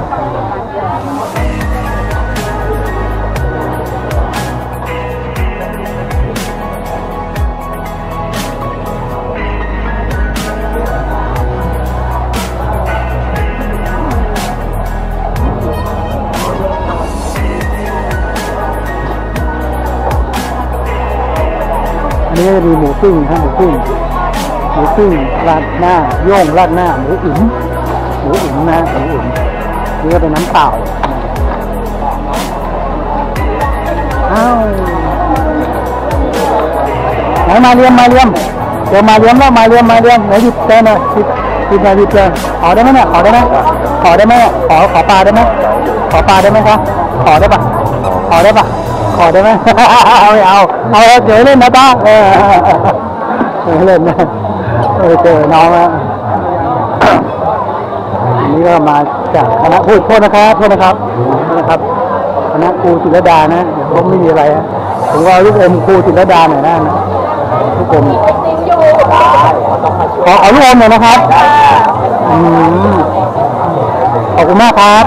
อันนี้จะมีหมูปิ้งฮะหมูปิ้งหมูปิ้งราดหน้าโย่งราดหน้าหมูอิ่มหมูอิ่มนะหมูอิ่มนี่ก็เป็นน้ำเปล่าอ้าวไหนมาเรียมมาเรียมเจอมาเรียมแล้วมาเรียมมาเรียมไหนหยิบเจอหน่อยหยิบหยิบหน่อยหยิบเจอขอได้ไหมเนี่ยขอได้ไหมขอได้ไหมขอขอปลาได้ไหมขอปลาได้ไหมครับขอได้ปะขอได้ปะขอได้ไหมเอาไม่เอาเอาเดี๋ยวเล่นนะป้าเออเล่นนะเออเจอน้องแล้วนี่ก็มาจากคณะพูดโทษนะครับโทษนะครับนะครับคณะครูศิลดานะเดี๋ยวผมไม่มีอะไรนะผมว่าลูกอมครูศิลดาหน่อยนะลูกอมขอขอลูกอมหน่อยนะครับอืมขอบคุณมากครับ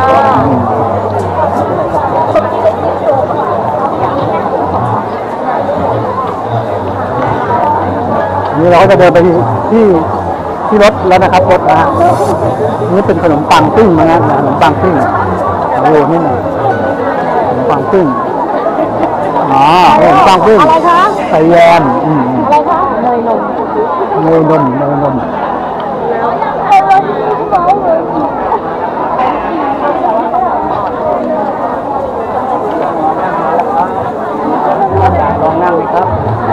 นี่เราก็จะเดินไปที่ที่ที่รถแล้วนะครับรถนะฮะนี่เป็นขนมปังปิ้งนะฮะขนมปังปิ้งโอ้โหนี่หน่อยขนมปังปิ้งอ๋อขนมปังปิ้งอะไรคะใส่แยมอืมอะไรคะเนยนมเนยนมเนยนมลองนั่งเลยครับ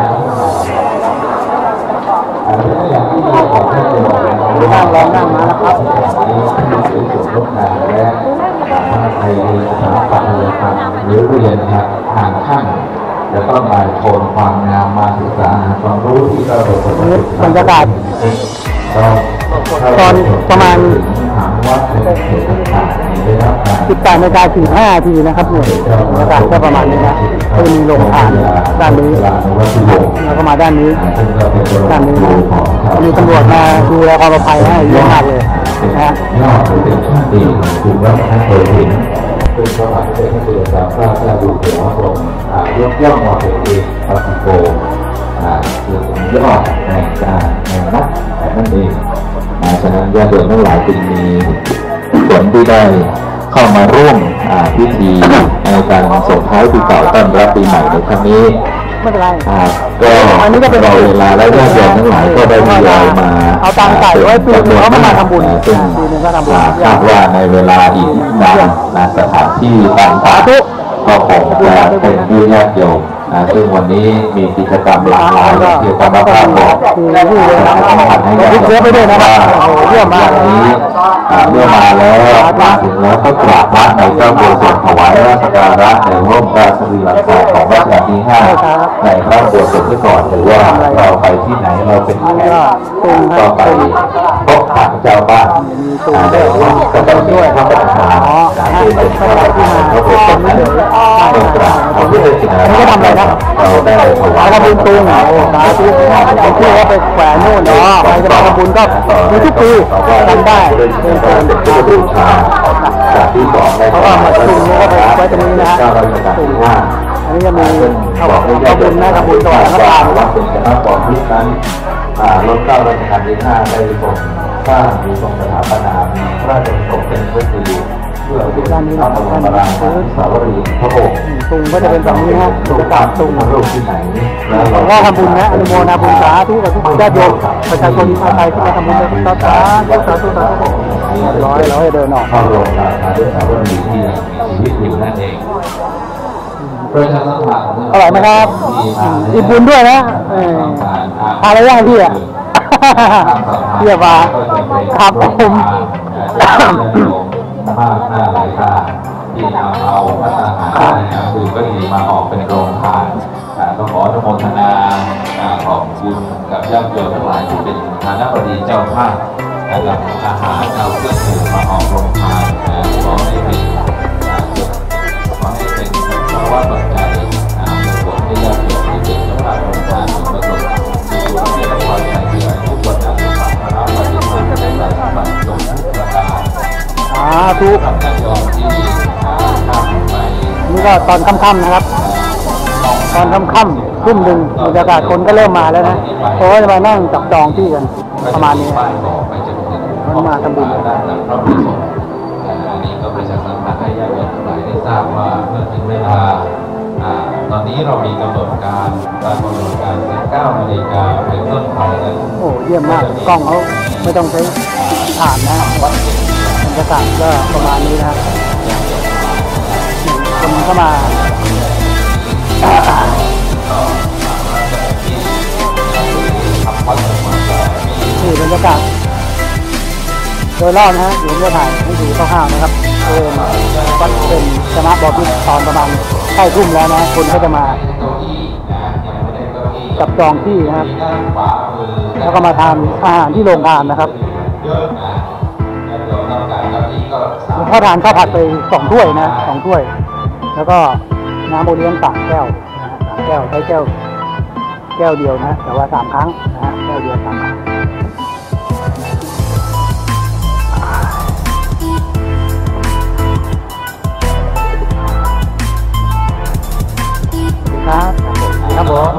นั่งลองนั่งมาแล้วครับในสถาปัตยกรรมหรือเรียนครับทางขั้นแล้วก็มาโชว์ความงามมาศึกษาความรู้ที่เราได้บรรยากาศตอนประมาณสิบแปดนาฬิกาสี่ห้านาทีนะครับเนี่ยบรรยากาศก็ประมาณนี้นะก็มีโรงทานด้านนี้แล้วก็มาด้านนี้ด้านนี้นะมีตำรวจมาดูแลความปลอดภัยให้เยอะมากเลยนะยอดเป็นชาติดีถือว่าท่านเคยเห็นเป็นพระบาทสมเด็จพระจุลจอมเกล้าเจ้าอยู่หัวทรงยกย่องว่าเป็นเอกปฏิโกคือสุดยอดในการในนักแต่นั่นเองฉะนั้นญาติโยมทั้งหลายจึงมีส่วนที่ได้เข้ามาร่วมพิธีในการส่งท้ายปีเก่าต้อนรับปีใหม่ในครั้งนี้ไม่เป็นไรอ่าก็อันนี้ก็เป็นรอเวลาแล้วญาติโยมทั้งหลายก็ได้ทยอยมาเอาตังค์ใส่ไว้ปีหนึ่งเขามาทำบุญซึ่งปีหนึ่งก็ทำบุญอ่าคาดว่าในเวลาอีกนานนะสถานที่ต่างๆก็คงจะเป็นที่ญาติโยมนะซึ่งวันนี้มีกิจกรรมหลากหลายเกี่ยวกับพระธาตุบอกสัมผัสให้ญาติโยมว่าวันนี้อ่าเมื่อมาแล้วมาถึงแล้วก็กราบพระในเจ้าโบสถ์ถวายราชการะในร่มราชสรีรังคาของรัชกาลที่ห้าในพระโบสถ์ที่ก่อนหรือว่าเราไปที่ไหนเราเป็นแขกก็ไปพบปะเจ้าบ้านในร่มก็ต้องมีพระประธานที่เป็นพระประธานพระโบสถ์นั้นต้องกราบพระพุทธชินราชเราได้ถวายทำบุญตุงโอ้สาธุไอ้ที่ว่าไปแขวนนู่นเนาะไปจะมาทำบุญก็มีทุกปีทำได้เป็นคนเป็นผู้บูชาจากที่สองในเพราะว่ามาตุงนี่ก็ไปไว้ตรงนี้นะฮะเจ้าราชการที่ห้าอันนี้จะมีซึ่งทำบอกให้ญาติโยบุญมนะทำทำบุบุญญต่ต่ออแล้แล้ว วก็ก็ตาตาม มว่าเป็นคณะกองทิศนั้นอ่ารถเก้าราชการที่ห้าได้ทรงสร้างหรือทรงสถาปนามีพระราชประสงค์เป็นพระครูเพื่อที่จะทำบรมราชานุสาวรีย์พระองค์ตุงก็จะเป็นแบบนี้ฮะตุงจะตาตาม มตุตุงงโลกที่ไหนหลวงพ่อทำบุญนะอนุโมทนาบุญสาธุกับทุกญาติโยมประชาชนชาวไทยที่มาทำบุญในสาธุสาธุสาธุร้อยร้อยเดินออกเข้าโรงราชานุสาวรีย์ที่ยังมีชีวิตอยู่นั่นเองประชาสัมพันธ์อร่อยไหมครับอิ่มบุญด้วยนะเออทานอะไรย่างพี่อ่ะเที่ยวมาครับผมมากหน้าหลายตาที่นำเอาพระทหารนะครับคือก็ดีมาออกเป็นโรงทานอ่าต้องขออนุโมทนาอ่าขอบคุณกับญาติโยมทั้งหลายที่เป็นฐานะบดีเจ้าภาพนะครับอาหารเอาเครื่องดื่มมาออกโรงทานนะขอให้เป็นอ่าขอให้เป็นภาวะปัจจัยอ่าผลให้ญาติโยมที่เป็นเจ้าภาพโรงทานประสบสุขที่ต้องคอยใจเยื่อทุกคนนะทุกฝ่ายพระปฏิมาในศาสนาตรงทุกประการสาธุกับญาติโยมที่ข้ามไปนี่ก็ตอนค่ำๆนะครับ ตอนค่ำๆทุ่มหนึ่งบรรยากาศคนก็เริ่มมาแล้วนะเพราะว่าจะมานั่งจับจองที่กันประมาณนี้ป้ายบอกไปจนถึงมันมาทำบุญด้านหลังพระพุทธศพอันนี้ก็ประชาสัมพันธ์ให้ญาติโยมทั้งหลายได้ทราบว่าเมื่อถึงเวลาอ่าตอนนี้เรามีกำหนดการการกำหนดการเป็นเก้านาฬิกาเป็นต้นไปนั้นโอ้เยี่ยมมากกล้องเขาไม่ต้องใช้ถ่านนะบรรยากาศก็ประมาณนี้นะครับคนเข้ามานี่บรรยากาศโดยรอบนะฮะเดี๋ยวจะถ่ายให้ดูคร่าวๆนะครับเออวัดเป็นชนะบอพิษตอนประมาณใกล้ทุ่มแล้วนะคนก็จะมาจับจองที่นะครับแล้วก็มาทานอาหารที่โรงทานนะครับหลวงพ่อทานข้าวผัดไปสองถ้วยนะสองถ้วย แล้วก็น้ำโอเลี้ยงสามแก้วสามแก้วใช้แก้วแก้วเดียวนะแต่ว่าสามครั้งนะฮะแก้วเดียวสามครั้งครับครับผม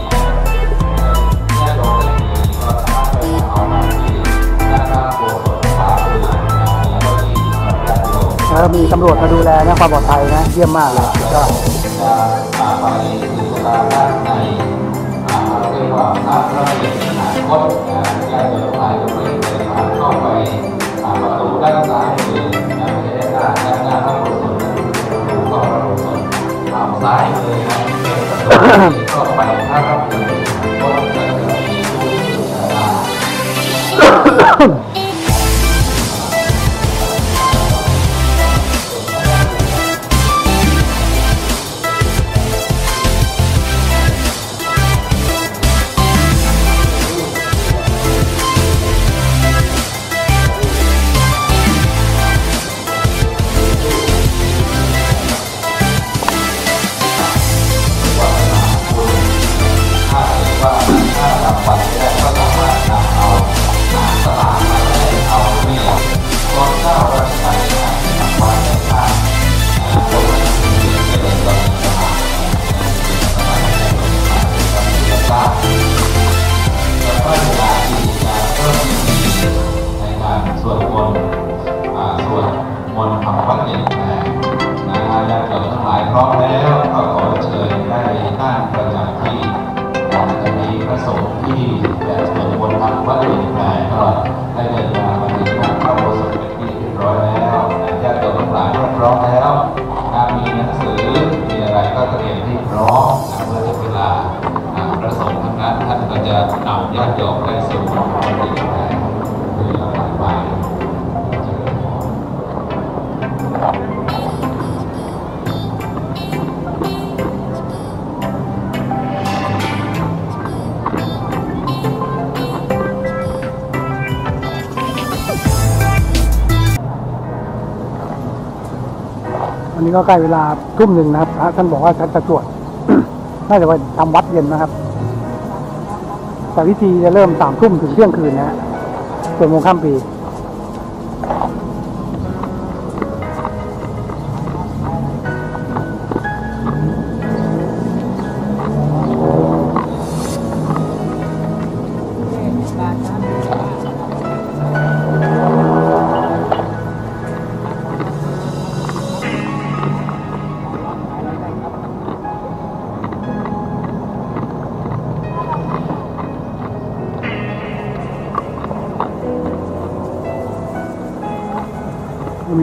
แล้วมีตำรวจมาดูแลนะความปลอดภัยนะเยี่ยมมากเลยก็ไปถึงเวลาด้านในเรียกว่าพระระเบียบอนาคตญาติโยมทั้งหลายก็เปิดเดินทางเข้าไปประตูด้านซ้ายมือไม่ใช่ด้านหน้าด้านหน้าพระโบสถ์ประตูเข้าพระโบสถ์ทางซ้ายมือเป็นประตูที่เข้าไปพระรับภูมิก็จะมีผู้ศึกษา ถ้าเกิดว่าถ้าทำวันไม่ได้ก็สามารถนำเอาสลากมาได้ที่แบบสวดมนต์ทำวัดอื่นไปก็ได้เดินทางมาถึงหน้าพระอุโบสถเป็นที่เรียบร้อยแล้วญาติโยมทั้งหลายก็พร้อมแล้วมีหนังสือมีอะไรก็เตรียมที่พร้อมเมื่อถึงเวลาพระสงฆ์ทั้งนั้นท่านก็จะนำญาติโยมได้สวดมนต์วัดอื่นไปโดยลำดับไปวันนี้ก็ใกล้เวลาทุ่มหนึ่งนะครับพระท่านบอกว่าท่านจะสวด น่าจะว่าทำวัดเย็นนะครับแต่พิธีจะเริ่มสามทุ่มถึงเที่ยงคืนนะฮะส่วนโมงข้ามปีมี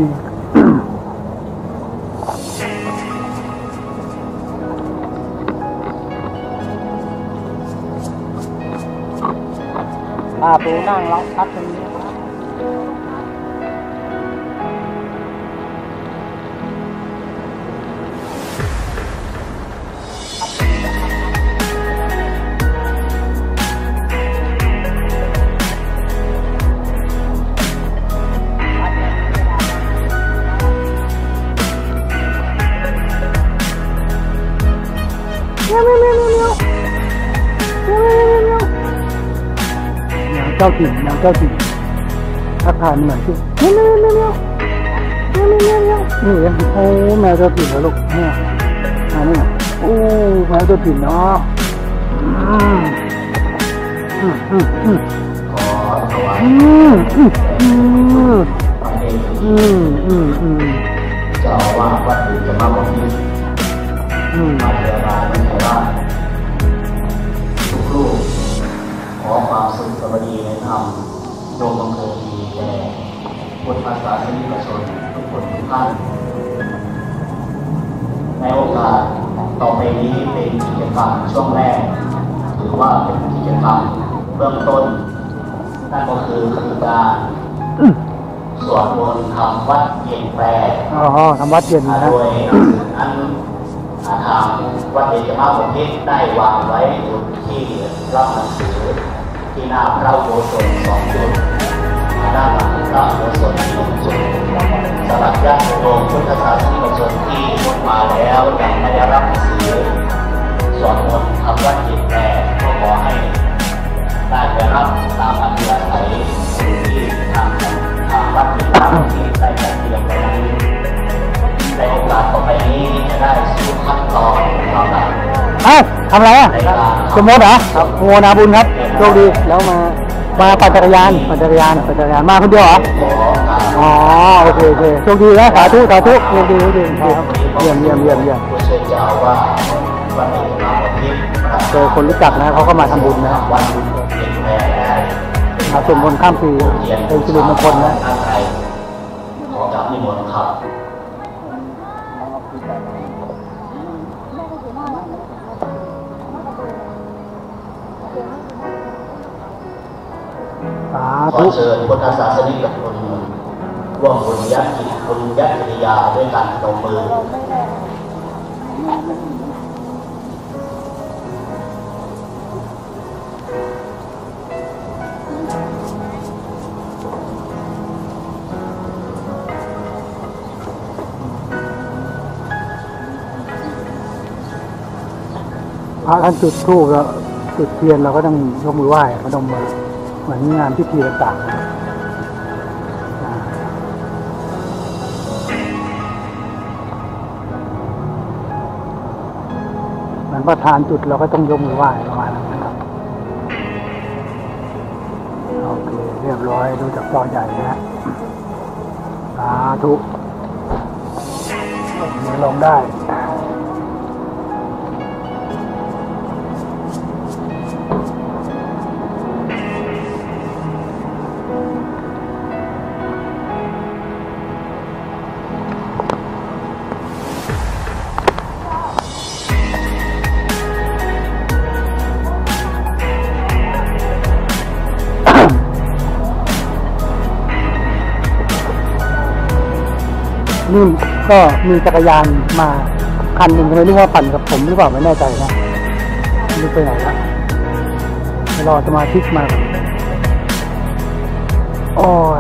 อาปูนั่งล็อกพักตรงนี้เจ้าถิ่นนางเจ้าถิ่นทักทายมันหน่อยสิเมียวเมียวเมียวเมียวเมียวเมียวนี่โอ้แมวเจ้าถิ่นเหรอลูกเนี่ยอันนี้โอ้แมวเจ้าถิ่นเนาะอืมอืมอืมอืมขอถวายอืมอืมอืมประเพณีอืมอืมอืมเจ้าอาวาสวัดอื่นจะมาบอกนี้อืมมาเจรจาไม่ใช่ว่าทุกลูกขอความสุขสวัสดีในธรรมจงบังเกิดมีแก่พุทธศาสนิกชนทุกคนทุกท่านในโอกาสต่อไปนี้เป็นกิจกรรมช่วงแรกหรือว่าเป็นกิจกรรมเบื้องต้นนั่นก็คือคือการสวดมนต์ทำวัดเย็นแปรอ๋อทำวัดเย็นนะโดยหนังสือนั้นทางวัดเดชมาบพิตรได้วางไว้จุดที่รับหนังสือที่หน้าพระอุโบสถสองจุดด้านหลังพระอุโบสถหนึ่งจุดสำหรับญาติโยมพุทธศาสนิกชนที่มาแล้วยังไม่ได้รับหนังสือสวดมนต์ทำวัดเย็นแปรก็ขอให้ได้ไปรับตามอัธยาศัยที่ทางทางวัดเย็นมาบพิตรได้จัดเตรียมไว้นั้นในโอกาสต่อไปนี้จะได้สู่ขั้นตอนต่อไปเอ้าทำอะไรอ่ะสมมติเหรอครับโมนาบุญครับโชคดีแล้วมามาปั่นจักรยานปั่นจักรยานปั่นจักรยานมาคนเดียวเหรออ๋อโอเคโอเคโชคดีนะสาธุสาธุโชคดีโชคดีครับเยี่ยมเยี่ยมเยี่ยมเยี่ยมผู้ช่วยเจ้าว่าวันนี้มาวันนี้เจอคนรู้จักนะเขาก็มาทำบุญนะวันบุญเพียงแม่ได้มาสวดมนต์ข้ามปีเป็นสิริมงคลนะท่านใดขอจากนิมนต์ครับสาขอธุเชิญพุทธศาสนิกชนร่วมบุญญาติบุญญาติยาด้วยกันตรงมือพระท่านจุดธูปแล้วจุดเทียนเราก็ต้องยกมือไหว้พนมมือเหมือนงานพิธีต่างๆนะอ่าเหมือนประธานจุดเราก็ต้องยกมือไหว้ประมาณนั้นนะครับโอเคเรียบร้อยดูจากจอใหญ่นะฮะสาธุมือลงได้นี่ก็มีจักรยานมาคันหนึ่งไม่รู้ว่าปั่นกับผมหรือเปล่าไม่แน่ใจนะไม่รู้ไปไหนละรอสมาชิกมาโอ้ย